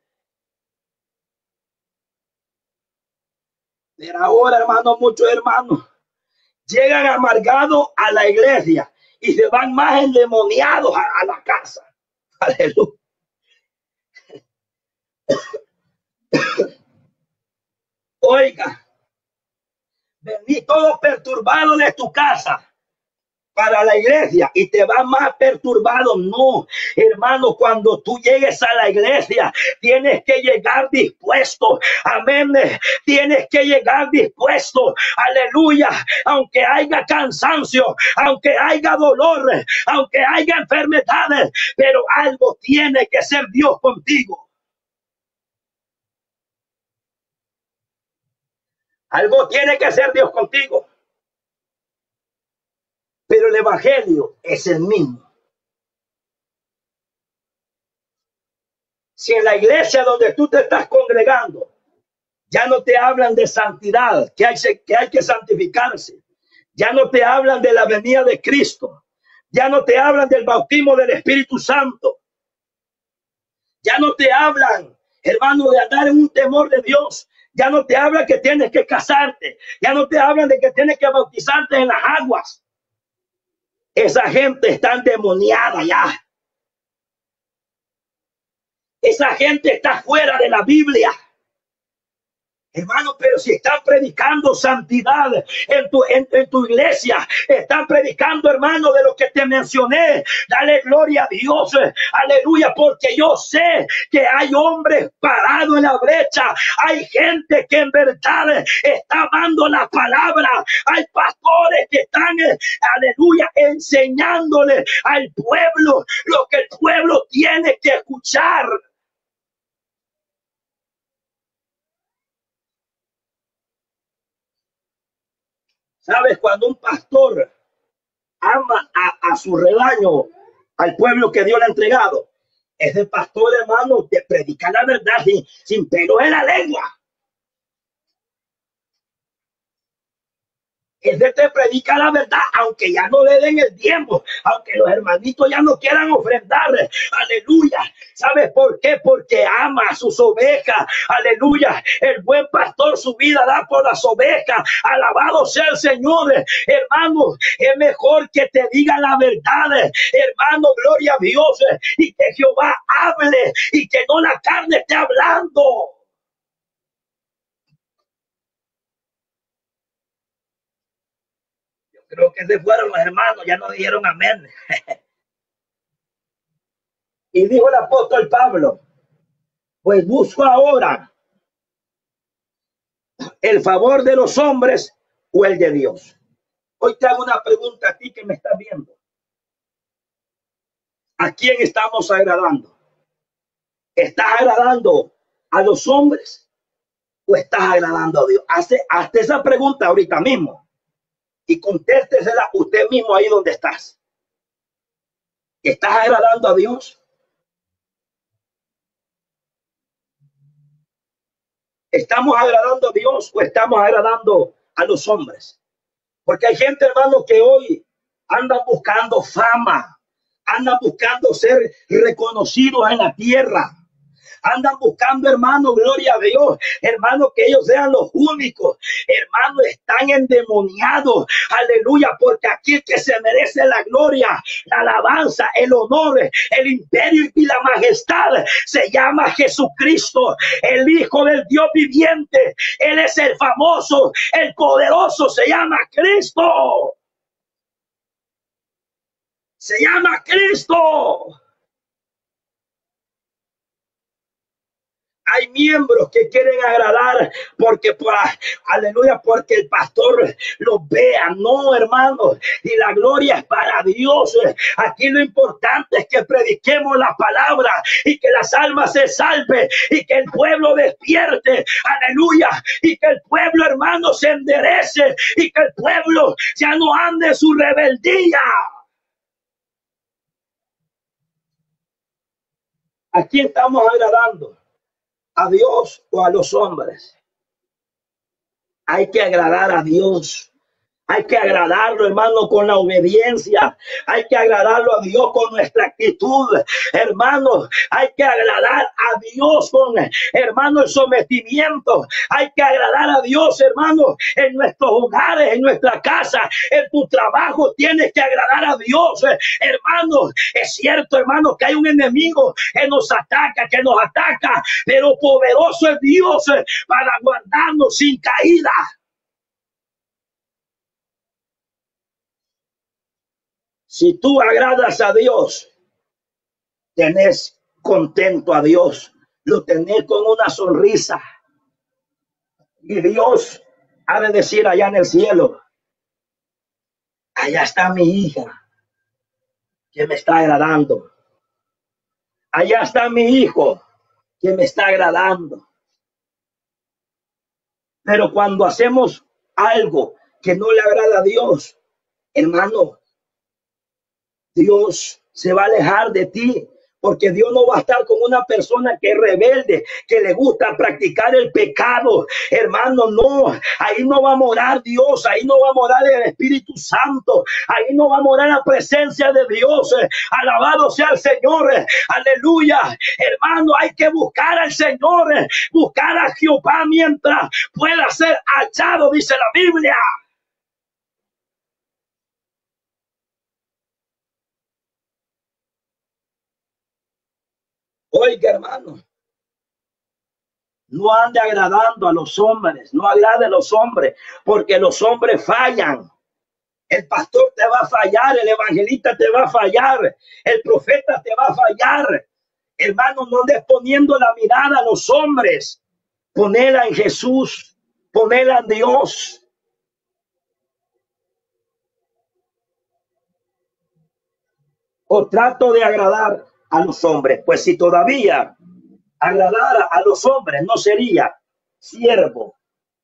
Pero ahora, hermano, muchos hermanos llegan amargados a la iglesia y se van más endemoniados a la casa. Aleluya. Oiga, vení todo perturbado de tu casa para la iglesia y te va más perturbado. No, hermano, cuando tú llegues a la iglesia, tienes que llegar dispuesto. Amén. Tienes que llegar dispuesto. Aleluya. Aunque haya cansancio, aunque haya dolor, aunque haya enfermedades, pero algo tiene que ser Dios contigo. Algo tiene que ser Dios contigo. Pero el evangelio es el mismo. Si en la iglesia donde tú te estás congregando ya no te hablan de santidad, que hay que santificarse, ya no te hablan de la venida de Cristo, ya no te hablan del bautismo del Espíritu Santo, ya no te hablan, hermano, de andar en un temor de Dios, ya no te hablan que tienes que casarte, ya no te hablan de que tienes que bautizarte en las aguas. Esa gente está endemoniada ya. Esa gente está fuera de la Biblia. Hermano, pero si están predicando santidad en tu iglesia, están predicando, hermano, de lo que te mencioné, dale gloria a Dios, aleluya, porque yo sé que hay hombres parados en la brecha, hay gente que en verdad está dando la palabra, hay pastores que están, aleluya, enseñándole al pueblo lo que el pueblo tiene que escuchar. ¿Sabes? Cuando un pastor ama a su rebaño, al pueblo que Dios le ha entregado, ese pastor, hermano, te predica la verdad sin pelo en la lengua. Ese te predica la verdad, aunque ya no le den el tiempo, aunque los hermanitos ya no quieran ofrendar. Aleluya. ¿Sabes por qué? Porque ama a sus ovejas. Aleluya. El buen pastor su vida da por las ovejas. Alabado sea el Señor. Hermano, es mejor que te diga la verdad. Hermano, gloria a Dios. Y que Jehová hable y que no la carne esté hablando. Creo que se fueron los hermanos, ya no dijeron amén. Y dijo el apóstol Pablo, pues busco ahora el favor de los hombres o el de Dios. Hoy te hago una pregunta a ti que me estás viendo. ¿A quién estamos agradando? ¿Estás agradando a los hombres o estás agradando a Dios? Hazte esa pregunta ahorita mismo y contéstesela usted mismo ahí donde estás. ¿Estás agradando a Dios? ¿Estamos agradando a Dios o estamos agradando a los hombres? Porque hay gente, hermano, que hoy andan buscando fama, andan buscando ser reconocidos en la tierra. Andan buscando, hermano, gloria a Dios, hermano, que ellos sean los únicos, hermano, están endemoniados, aleluya, porque aquí el que se merece la gloria, la alabanza, el honor, el imperio y la majestad se llama Jesucristo, el Hijo del Dios viviente. Él es el famoso, el poderoso, se llama Cristo. Se llama Cristo. Hay miembros que quieren agradar porque, aleluya, porque el pastor los vea. No, hermano, y la gloria es para Dios. Aquí lo importante es que prediquemos la palabra y que las almas se salven y que el pueblo despierte, aleluya, y que el pueblo, hermano, se enderece y que el pueblo ya no ande en su rebeldía. ¿A quién estamos agradando? ¿A Dios o a los hombres? Hay que agradar a Dios. Hay que agradarlo, hermano, con la obediencia. Hay que agradarlo a Dios con nuestra actitud, hermano. Hay que agradar a Dios con, hermano, el sometimiento. Hay que agradar a Dios, hermano, en nuestros hogares, en nuestra casa, en tu trabajo. Tienes que agradar a Dios, hermano. Es cierto, hermano, que hay un enemigo que nos ataca, pero poderoso es Dios para guardarnos sin caída. Si tú agradas a Dios, tenés contento a Dios, lo tenés con una sonrisa. Y Dios ha de decir allá en el cielo, allá está mi hija que me está agradando. Allá está mi hijo que me está agradando. Pero cuando hacemos algo que no le agrada a Dios, hermano, Dios se va a alejar de ti, porque Dios no va a estar con una persona que es rebelde, que le gusta practicar el pecado. Hermano, no, ahí no va a morar Dios, ahí no va a morar el Espíritu Santo, ahí no va a morar la presencia de Dios. Alabado sea el Señor, aleluya. Hermano, hay que buscar al Señor, buscar a Jehová mientras pueda ser hallado, dice la Biblia. Oiga, hermano, no ande agradando a los hombres, no agrade a los hombres, porque los hombres fallan. El pastor te va a fallar, el evangelista te va a fallar, el profeta te va a fallar. Hermano, no andes poniendo la mirada a los hombres, ponela en Jesús, ponela en Dios. O trato de agradar a los hombres, pues si todavía agradara a los hombres, no sería siervo.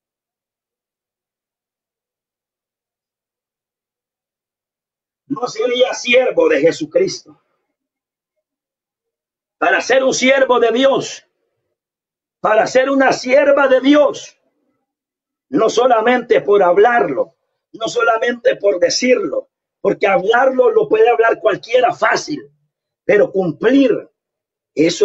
No sería siervo de Jesucristo. Para ser un siervo de Dios, para ser una sierva de Dios, no solamente por hablarlo, no solamente por decirlo, porque hablarlo lo puede hablar cualquiera fácil, pero cumplir eso,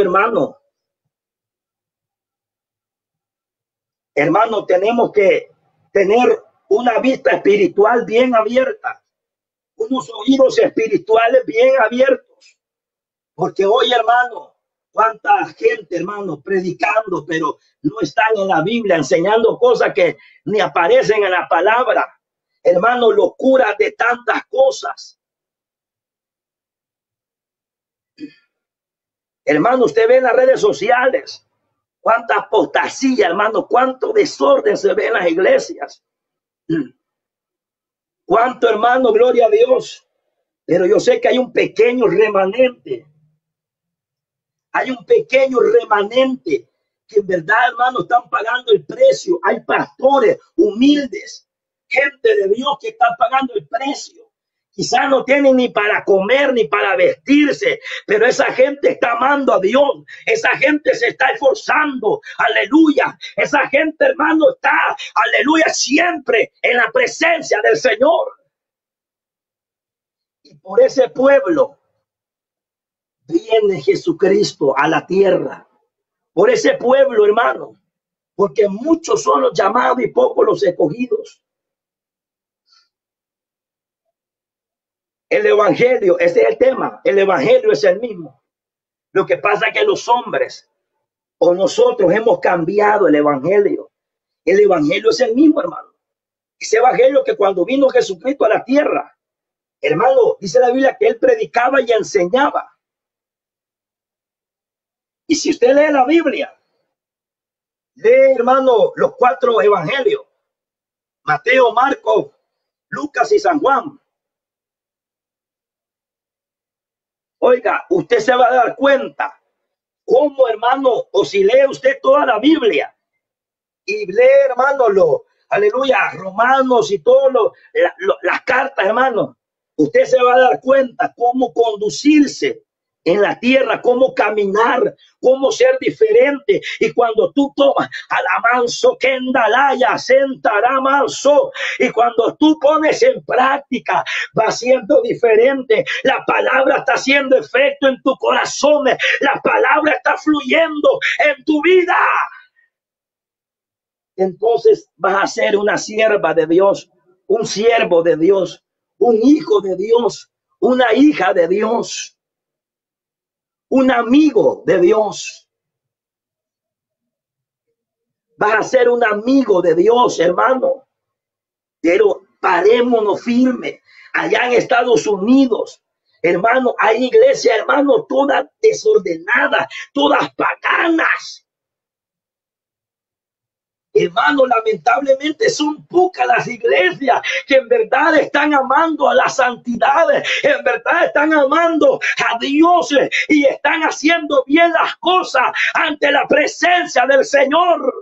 hermano, tenemos que tener una vista espiritual bien abierta, unos oídos espirituales bien abiertos, porque hoy, hermano, cuánta gente, hermano, predicando, pero no están en la Biblia, enseñando cosas que ni aparecen en la palabra. Hermano, locura de tantas cosas. Hermano, usted ve en las redes sociales cuánta apostasía, hermano, cuánto desorden se ve en las iglesias. Cuánto, hermano, gloria a Dios. Pero yo sé que hay un pequeño remanente. Hay un pequeño remanente que en verdad, hermano, están pagando el precio. Hay pastores humildes, gente de Dios que están pagando el precio. Quizás no tienen ni para comer ni para vestirse, pero esa gente está amando a Dios. Esa gente se está esforzando. Aleluya. Esa gente, hermano, está, aleluya, siempre en la presencia del Señor. Y por ese pueblo viene Jesucristo a la tierra. Por ese pueblo, hermano, porque muchos son los llamados y pocos los escogidos. El evangelio, ese es el tema. El evangelio es el mismo. Lo que pasa es que los hombres o nosotros hemos cambiado el evangelio. El evangelio es el mismo, hermano. Ese evangelio que cuando vino Jesucristo a la tierra, hermano, dice la Biblia que él predicaba y enseñaba. Y si usted lee la Biblia, Lee, hermano, los 4 evangelios: Mateo, Marcos, Lucas y San Juan. Oiga, usted se va a dar cuenta cómo, hermano, o si lee usted toda la Biblia y lee, hermano, aleluya, Romanos y todas las cartas, hermano, usted se va a dar cuenta cómo conducirse en la tierra, cómo caminar, cómo ser diferente. Y cuando tú tomas alamanzo kendalaya sentará manso, y cuando tú pones en práctica, va siendo diferente. La palabra está haciendo efecto en tu corazón, la palabra está fluyendo en tu vida. Entonces vas a ser una sierva de Dios, un siervo de Dios, un hijo de Dios, una hija de Dios, un amigo de Dios. Vas a ser un amigo de Dios, hermano. Pero parémonos firme. Allá en Estados Unidos, hermano, hay iglesias, hermano, todas desordenadas, todas paganas. Hermano, lamentablemente son pocas las iglesias que en verdad están amando a la santidad, en verdad están amando a Dios y están haciendo bien las cosas ante la presencia del Señor.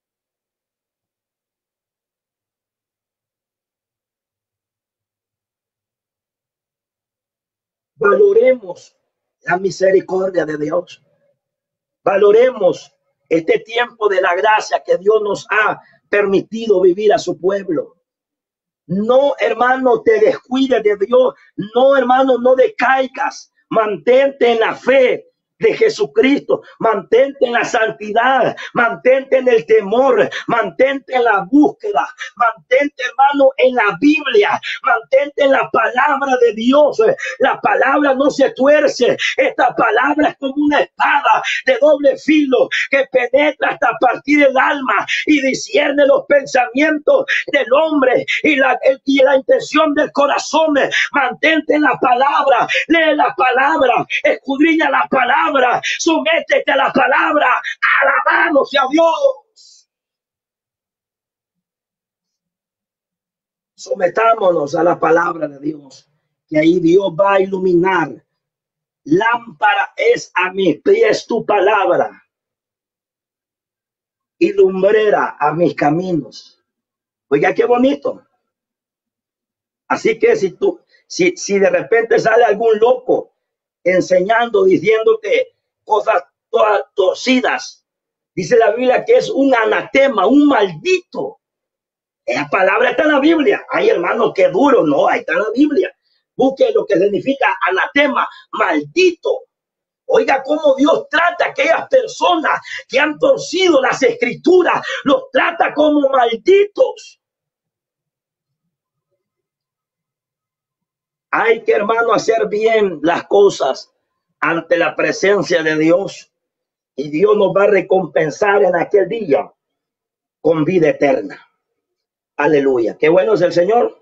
Valoremos la misericordia de Dios. Valoremos este tiempo de la gracia que Dios nos ha permitido vivir a su pueblo. No, hermano, te descuides de Dios. No, hermano, no decaigas. Mantente en la fe de Jesucristo, mantente en la santidad, mantente en el temor, mantente en la búsqueda, mantente, hermano, en la Biblia, mantente en la palabra de Dios. La palabra no se tuerce, esta palabra es como una espada de doble filo que penetra hasta partir el alma y discierne los pensamientos del hombre y la intención del corazón. Mantente en la palabra, lee la palabra, escudriña la palabra, sométete a la palabra, alabado sea Dios. Sometámonos a la palabra de Dios, que ahí Dios va a iluminar. Lámpara es a mis pies tu palabra y lumbrera a mis caminos. Oiga, qué bonito. Así que si de repente sale algún loco enseñando, diciéndote cosas todas torcidas, dice la Biblia que es un anatema, un maldito. Esa palabra está en la Biblia. Ay, hermano, qué duro. No, ahí está en la Biblia. Busque lo que significa anatema, maldito. Oiga cómo Dios trata a aquellas personas que han torcido las escrituras. Los trata como malditos. Hay que, hermano, hacer bien las cosas ante la presencia de Dios. Y Dios nos va a recompensar en aquel día con vida eterna. Aleluya. Qué bueno es el Señor.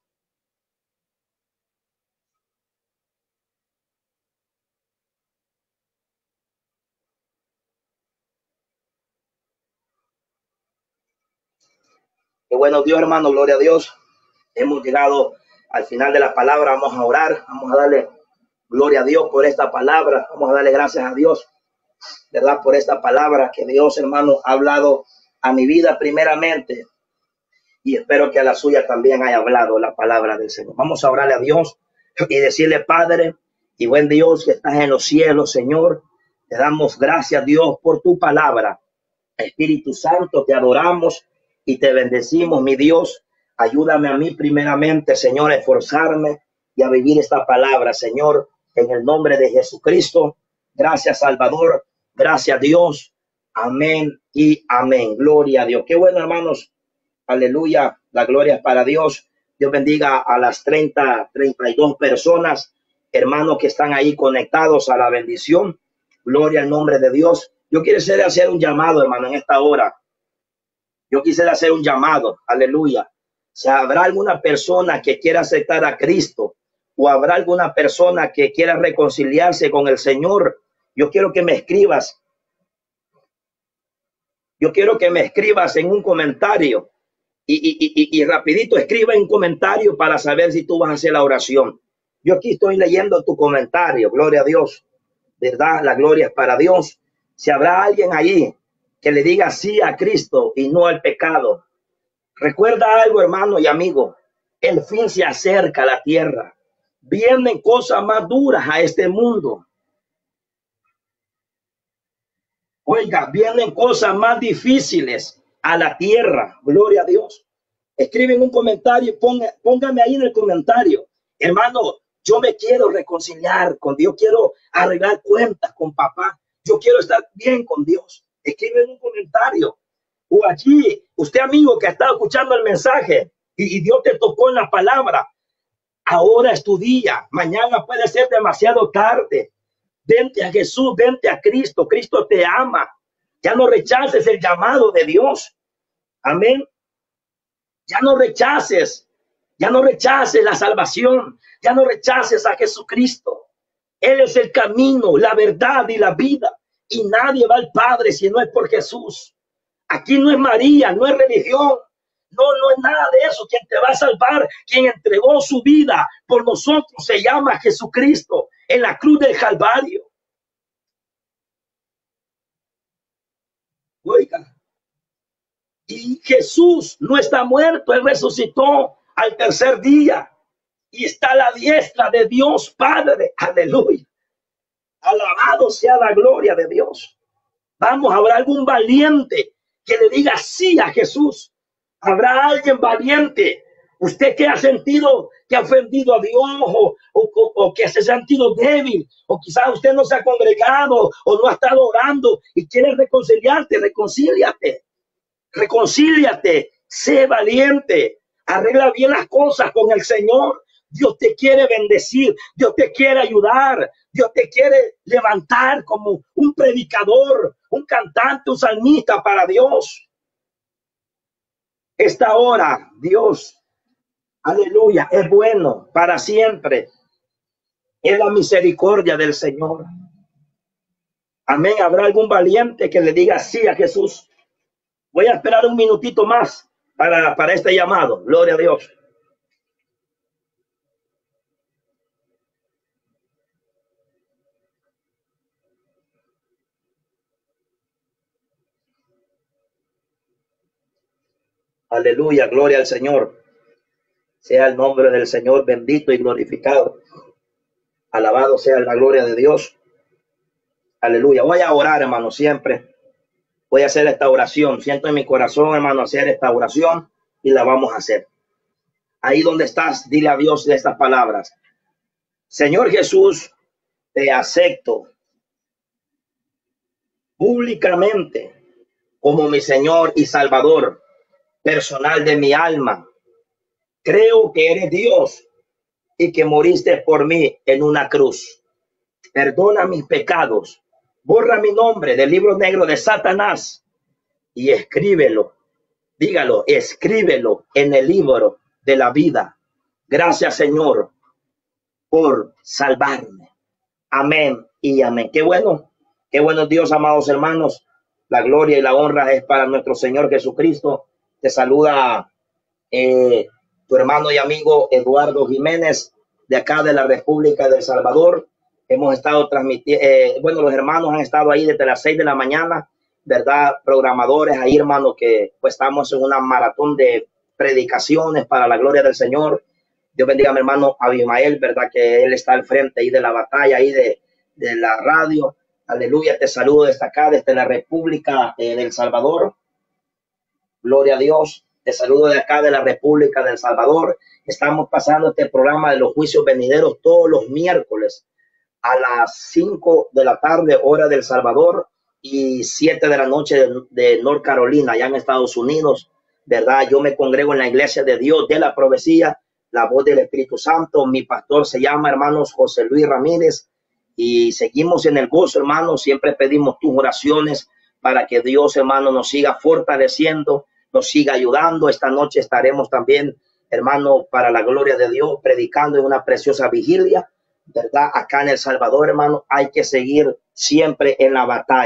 Qué bueno Dios, hermano. Gloria a Dios. Hemos llegado al final de la palabra. Vamos a orar. Vamos a darle gloria a Dios por esta palabra. Vamos a darle gracias a Dios, ¿verdad? Por esta palabra que Dios, hermano, ha hablado a mi vida primeramente. Y espero que a la suya también haya hablado la palabra del Señor. Vamos a orarle a Dios y decirle: Padre y buen Dios que estás en los cielos, Señor, te damos gracias, Dios, por tu palabra. Espíritu Santo, te adoramos y te bendecimos, mi Dios. Ayúdame a mí primeramente, Señor, a esforzarme y a vivir esta palabra, Señor, en el nombre de Jesucristo. Gracias, Salvador. Gracias, Dios. Amén y amén. Gloria a Dios. Qué bueno, hermanos. Aleluya, la gloria es para Dios. Dios bendiga a las 32 personas, hermanos, que están ahí conectados a la bendición. Gloria al nombre de Dios. Yo quisiera hacer un llamado, hermano, en esta hora. Yo quisiera hacer un llamado, aleluya. Si habrá alguna persona que quiera aceptar a Cristo o habrá alguna persona que quiera reconciliarse con el Señor, yo quiero que me escribas Yo quiero que me escribas en un comentario y rapidito escriba en un comentario para saber si tú vas a hacer la oración. Yo aquí estoy leyendo tu comentario, gloria a Dios, ¿verdad? La gloria es para Dios. Si habrá alguien ahí que le diga sí a Cristo y no al pecado, recuerda algo, hermano y amigo, el fin se acerca a la tierra. Vienen cosas más duras a este mundo. Oiga, vienen cosas más difíciles a la tierra. Gloria a Dios. Escriben un comentario, póngame ahí en el comentario. Hermano, yo me quiero reconciliar con Dios, quiero arreglar cuentas con papá. Yo quiero estar bien con Dios. Escriben un comentario. O allí, usted amigo que está escuchando el mensaje y Dios te tocó en la palabra. Ahora es tu día. Mañana puede ser demasiado tarde. Vente a Jesús, vente a Cristo. Cristo te ama. Ya no rechaces el llamado de Dios. Amén. Ya no rechaces la salvación. Ya no rechaces a Jesucristo. Él es el camino, la verdad y la vida. Y nadie va al Padre si no es por Jesús. Aquí no es María, no es religión. No es nada de eso. Quien te va a salvar, quien entregó su vida por nosotros, se llama Jesucristo en la cruz del Calvario. Oiga, y Jesús no está muerto, él resucitó al tercer día y está a la diestra de Dios Padre. Aleluya. Alabado sea la gloria de Dios. Vamos, habrá algún valiente que le diga sí a Jesús. Habrá alguien valiente. Usted que ha sentido que ha ofendido a Dios o que se ha sentido débil, o quizás usted no se ha congregado o no ha estado orando y quiere reconciliarte, reconcíliate, sé valiente, arregla bien las cosas con el Señor. Dios te quiere bendecir, Dios te quiere ayudar, Dios te quiere levantar como un predicador, un cantante, un salmista para Dios. Esta hora, Dios, aleluya, es bueno para siempre. Es la misericordia del Señor. Amén. ¿Habrá algún valiente que le diga sí a Jesús? Voy a esperar un minutito más para este llamado. Gloria a Dios. Aleluya, gloria al Señor. Sea el nombre del Señor bendito y glorificado. Alabado sea la gloria de Dios. Aleluya. Voy a orar, hermano, siempre. Voy a hacer esta oración. Siento en mi corazón, hermano, hacer esta oración y la vamos a hacer. Ahí donde estás, dile a Dios de estas palabras. Señor Jesús, te acepto públicamente como mi Señor y Salvador personal de mi alma. Creo que eres Dios y que moriste por mí en una cruz. Perdona mis pecados. Borra mi nombre del libro negro de Satanás y escríbelo. Dígalo, escríbelo en el libro de la vida. Gracias, Señor, por salvarme. Amén y amén. Qué bueno, Dios, amados hermanos. La gloria y la honra es para nuestro Señor Jesucristo. Te saluda tu hermano y amigo Eduardo Jiménez, de acá de la República de El Salvador. Hemos estado transmitiendo, bueno, los hermanos han estado ahí desde las 6 de la mañana, ¿verdad? Programadores ahí, hermano, que pues estamos en una maratón de predicaciones para la gloria del Señor. Dios bendiga a mi hermano Abimael, ¿verdad? Que él está al frente ahí de la batalla, ahí de la radio. Aleluya, te saludo desde acá, desde la República de El Salvador. Gloria a Dios. Te saludo de acá de la República de El Salvador. Estamos pasando este programa de los juicios venideros todos los miércoles a las 5 de la tarde, hora de El Salvador, y 7 de la noche de North Carolina, allá en Estados Unidos, ¿verdad? Yo me congrego en la Iglesia de Dios de la Profecía, la Voz del Espíritu Santo. Mi pastor se llama, hermanos, José Luis Ramírez, y seguimos en el gozo, hermanos. Siempre pedimos tus oraciones para que Dios, hermano, nos siga fortaleciendo, nos siga ayudando. Esta noche estaremos también, hermano, para la gloria de Dios, predicando en una preciosa vigilia, ¿verdad? Acá en El Salvador, hermano, hay que seguir siempre en la batalla.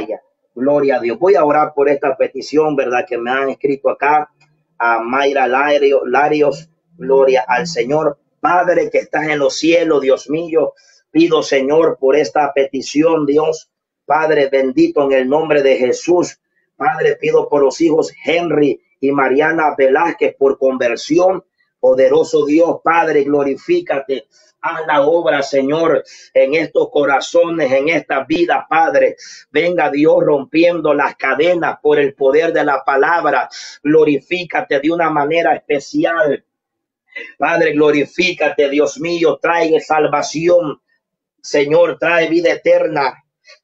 Gloria a Dios. Voy a orar por esta petición, ¿verdad? Que me han escrito acá a Mayra Larios. Gloria al Señor. Padre que estás en los cielos, Dios mío, pido, Señor, por esta petición, Dios. Padre bendito, en el nombre de Jesús. Padre, pido por los hijos Henry y Mariana Velázquez por conversión. Poderoso Dios, Padre, glorifícate. Haz la obra, Señor, en estos corazones, en esta vida, Padre. Venga Dios rompiendo las cadenas por el poder de la palabra. Glorifícate de una manera especial. Padre, glorifícate, Dios mío. Trae salvación, Señor, trae vida eterna.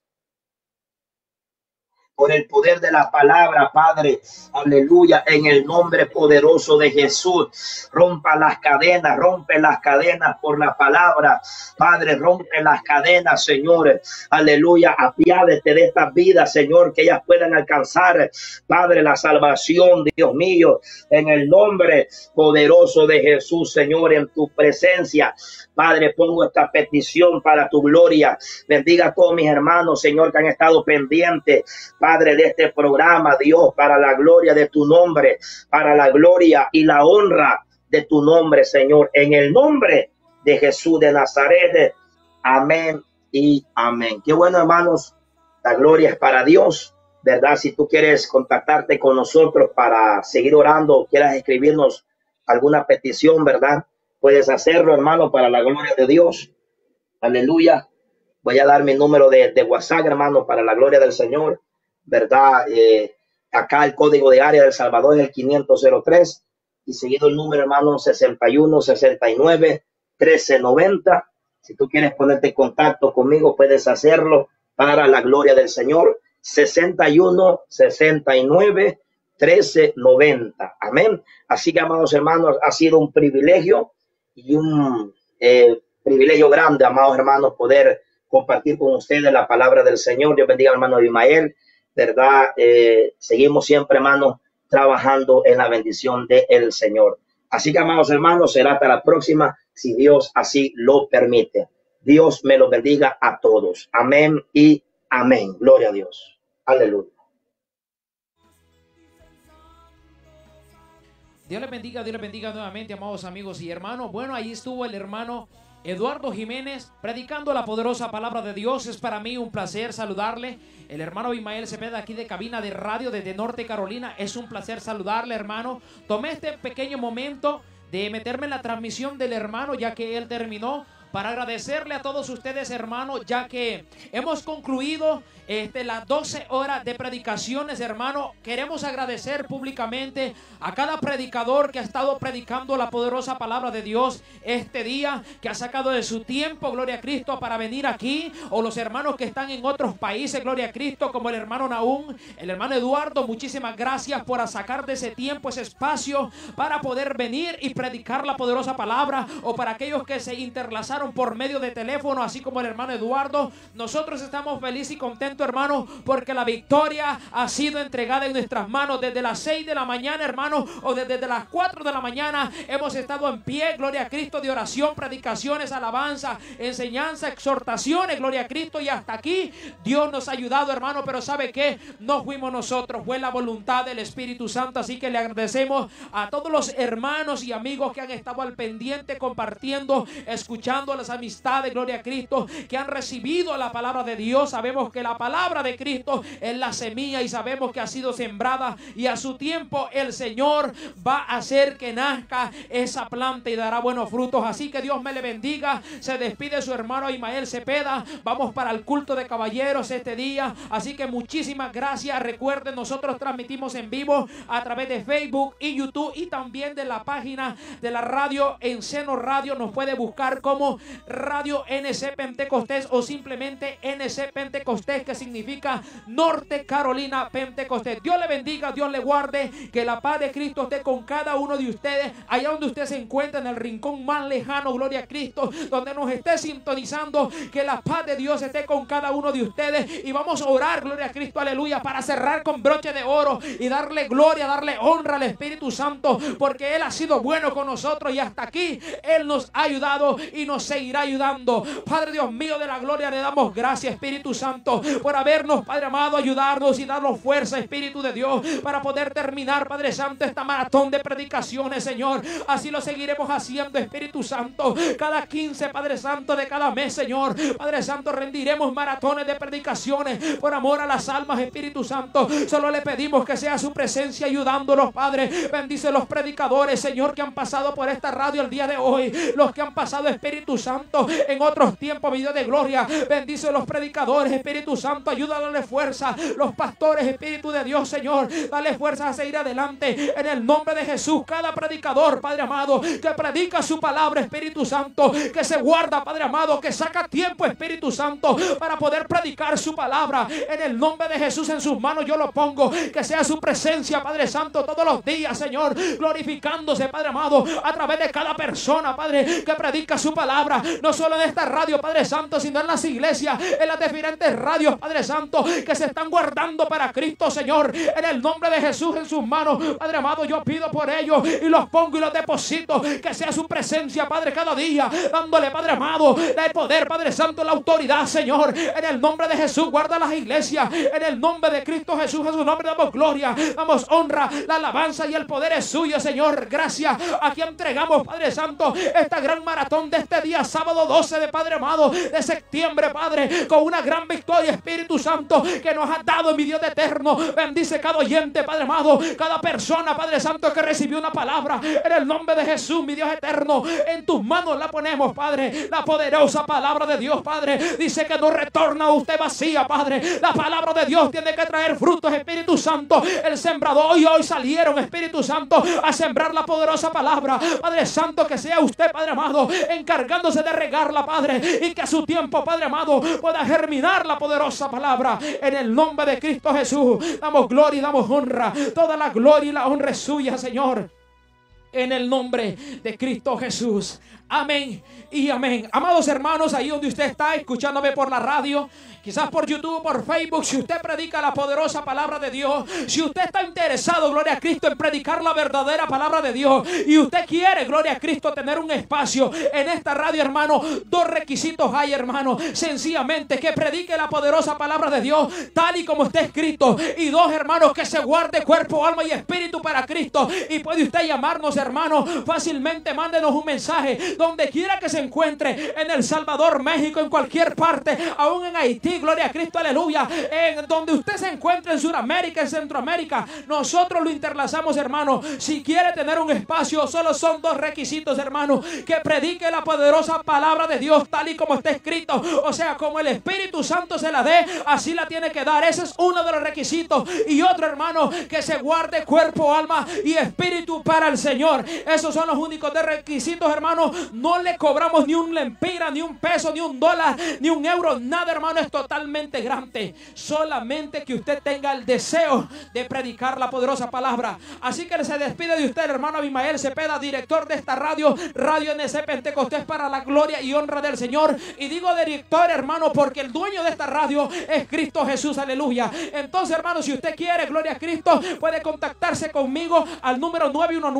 Por el poder de la palabra, Padre, aleluya, en el nombre poderoso de Jesús, rompe las cadenas por la palabra, Padre, rompe las cadenas, Señor, aleluya, apiádate de estas vidas, Señor, que ellas puedan alcanzar, Padre, la salvación, Dios mío, en el nombre poderoso de Jesús, Señor, en tu presencia, Padre, pongo esta petición para tu gloria, bendiga a todos mis hermanos, Señor, que han estado pendientes, Padre, de este programa, Dios, para la gloria de tu nombre, para la gloria y la honra de tu nombre, Señor, en el nombre de Jesús de Nazaret. Amén y amén. Qué bueno, hermanos, la gloria es para Dios, ¿verdad? Si tú quieres contactarte con nosotros para seguir orando o quieras escribirnos alguna petición, ¿verdad? Puedes hacerlo, hermano, para la gloria de Dios. Aleluya. Voy a dar mi número de WhatsApp, hermano, para la gloria del Señor. ¿Verdad? Acá el código de área de El Salvador es el 503 y seguido el número, hermano, 61 69 13 90. Si tú quieres ponerte en contacto conmigo, puedes hacerlo para la gloria del Señor. 61 69 13 90. Amén. Así que, amados hermanos, ha sido un privilegio y un privilegio grande, amados hermanos, poder compartir con ustedes la palabra del Señor. Dios bendiga al hermano Abimael. ¿Verdad? Seguimos siempre, hermanos, trabajando en la bendición del Señor. Así que, amados hermanos, será hasta la próxima, si Dios así lo permite. Dios me los bendiga a todos. Amén y amén. Gloria a Dios. Aleluya. Dios les bendiga nuevamente, amados amigos y hermanos. Bueno, ahí estuvo el hermano Eduardo Jiménez predicando la poderosa palabra de Dios. Es para mí un placer saludarle. El hermano Abimael Cepeda, aquí de cabina de radio desde Norte Carolina. Es un placer saludarle, hermano. Tomé este pequeño momento de meterme en la transmisión del hermano, ya que él terminó, para agradecerle a todos ustedes, hermanos, ya que hemos concluido las 12 horas de predicaciones, hermano. Queremos agradecer públicamente a cada predicador que ha estado predicando la poderosa palabra de Dios este día, que ha sacado de su tiempo, gloria a Cristo, para venir aquí, o los hermanos que están en otros países, gloria a Cristo, como el hermano Nahum, el hermano Eduardo. Muchísimas gracias por sacar de ese tiempo, ese espacio, para poder venir y predicar la poderosa palabra, o para aquellos que se interlazaron por medio de teléfono, así como el hermano Eduardo. Nosotros estamos felices y contentos, hermano, porque la victoria ha sido entregada en nuestras manos. Desde las 6 de la mañana, hermano, o desde las 4 de la mañana hemos estado en pie, gloria a Cristo, de oración, predicaciones, alabanza, enseñanza, exhortaciones, gloria a Cristo, y hasta aquí Dios nos ha ayudado, hermano. Pero ¿sabe qué? No fuimos nosotros, fue la voluntad del Espíritu Santo. Así que le agradecemos a todos los hermanos y amigos que han estado al pendiente, compartiendo, escuchando las amistades, gloria a Cristo, que han recibido la palabra de Dios. Sabemos que la palabra de Cristo es la semilla y sabemos que ha sido sembrada, y a su tiempo el Señor va a hacer que nazca esa planta y dará buenos frutos. Así que Dios me le bendiga. Se despide su hermano Abimael Cepeda. Vamos para el culto de caballeros este día, así que muchísimas gracias. Recuerden, nosotros transmitimos en vivo a través de Facebook y YouTube, y también de la página de la radio en Seno Radio. Nos puede buscar como Radio NC Pentecostés, o simplemente NC Pentecostés, que significa Norte Carolina Pentecostés. Dios le bendiga, Dios le guarde, que la paz de Cristo esté con cada uno de ustedes, allá donde usted se encuentra, en el rincón más lejano, gloria a Cristo, donde nos esté sintonizando, que la paz de Dios esté con cada uno de ustedes. Y vamos a orar, gloria a Cristo, aleluya, para cerrar con broche de oro y darle gloria, darle honra al Espíritu Santo, porque Él ha sido bueno con nosotros, y hasta aquí Él nos ha ayudado y nos seguirá ayudando. Padre Dios mío de la gloria, le damos gracias, Espíritu Santo, por habernos, Padre amado, ayudarnos y darnos fuerza, Espíritu de Dios, para poder terminar, Padre Santo, esta maratón de predicaciones, Señor. Así lo seguiremos haciendo, Espíritu Santo. Cada 15, Padre Santo, de cada mes, Señor, Padre Santo, rendiremos maratones de predicaciones por amor a las almas, Espíritu Santo. Solo le pedimos que sea su presencia ayudándolos, Padre. Bendice los predicadores, Señor, que han pasado por esta radio el día de hoy, los que han pasado, Espíritu Santo, en otros tiempos, mi Dios de gloria. Bendice los predicadores, Espíritu Santo, ayuda a darle fuerza. Los pastores, Espíritu de Dios, Señor, dale fuerza a seguir adelante en el nombre de Jesús. Cada predicador, Padre amado, que predica su palabra, Espíritu Santo, que se guarda, Padre amado, que saca tiempo, Espíritu Santo, para poder predicar su palabra, en el nombre de Jesús, en sus manos yo lo pongo. Que sea su presencia, Padre Santo, todos los días, Señor, glorificándose, Padre amado, a través de cada persona, Padre, que predica su palabra, no solo en esta radio, Padre Santo, sino en las iglesias, en las diferentes radios, Padre Santo, que se están guardando para Cristo, Señor, en el nombre de Jesús, en sus manos, Padre amado, yo pido por ellos y los pongo y los deposito. Que sea su presencia, Padre, cada día, dándole, Padre amado, el poder, Padre Santo, la autoridad, Señor, en el nombre de Jesús. Guarda las iglesias, en el nombre de Cristo Jesús, en su nombre damos gloria, damos honra, la alabanza y el poder es suyo, Señor. Gracias. Aquí entregamos, Padre Santo, esta gran maratón de este día, sábado 12 de Padre amado, de septiembre, Padre, con una gran victoria, Espíritu Santo, que nos ha dado, mi Dios eterno. Bendice cada oyente, Padre amado, cada persona, Padre Santo, que recibió una palabra, en el nombre de Jesús, mi Dios eterno. En tus manos la ponemos, Padre, la poderosa palabra de Dios, Padre. Dice que no retorna a usted vacía, Padre. La palabra de Dios tiene que traer frutos, Espíritu Santo. El sembrador y hoy salieron, Espíritu Santo, a sembrar la poderosa palabra. Padre Santo, que sea usted, Padre amado, encargándose de regarla, Padre, y que a su tiempo, Padre amado, pueda germinar la poderosa palabra, en el nombre de Cristo Jesús. Damos gloria y damos honra. Toda la gloria y la honra es suya, Señor, en el nombre de Cristo Jesús. Amén y amén. Amados hermanos, ahí donde usted está escuchándome por la radio, quizás por YouTube, por Facebook, si usted predica la poderosa palabra de Dios, si usted está interesado, gloria a Cristo, en predicar la verdadera palabra de Dios, y usted quiere, gloria a Cristo, tener un espacio en esta radio, hermano, dos requisitos hay, hermano. Sencillamente que predique la poderosa palabra de Dios tal y como está escrito, y dos, hermanos, que se guarde cuerpo, alma y espíritu para Cristo. Y puede usted llamarnos, hermano, fácilmente. Mándenos un mensaje donde quiera que se encuentre, en El Salvador, México, en cualquier parte, aún en Haití, gloria a Cristo, aleluya, en donde usted se encuentre, en Sudamérica, en Centroamérica, nosotros lo interlazamos, hermano. Si quiere tener un espacio, solo son dos requisitos, hermano: que predique la poderosa palabra de Dios tal y como está escrito, o sea, como el Espíritu Santo se la dé, así la tiene que dar. Ese es uno de los requisitos. Y otro, hermano, que se guarde cuerpo, alma y espíritu para el Señor. Esos son los únicos de requisitos, hermano. No le cobramos ni un lempira, ni un peso, ni un dólar, ni un euro, nada, hermano. Es totalmente gratis. Solamente que usted tenga el deseo de predicar la poderosa palabra. Así que se despide de usted el hermano Abimael Cepeda, director de esta radio, Radio NC Pentecostés, para la gloria y honra del Señor. Y digo director, hermano, porque el dueño de esta radio es Cristo Jesús, aleluya. Entonces, hermano, si usted quiere, gloria a Cristo, puede contactarse conmigo al número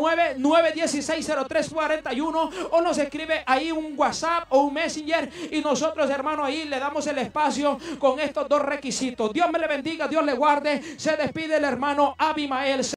919-916-0341, o nos escribe ahí un WhatsApp o un Messenger, y nosotros, hermano, ahí le damos el espacio con estos dos requisitos. Dios me le bendiga, Dios le guarde. Se despide el hermano Abimael.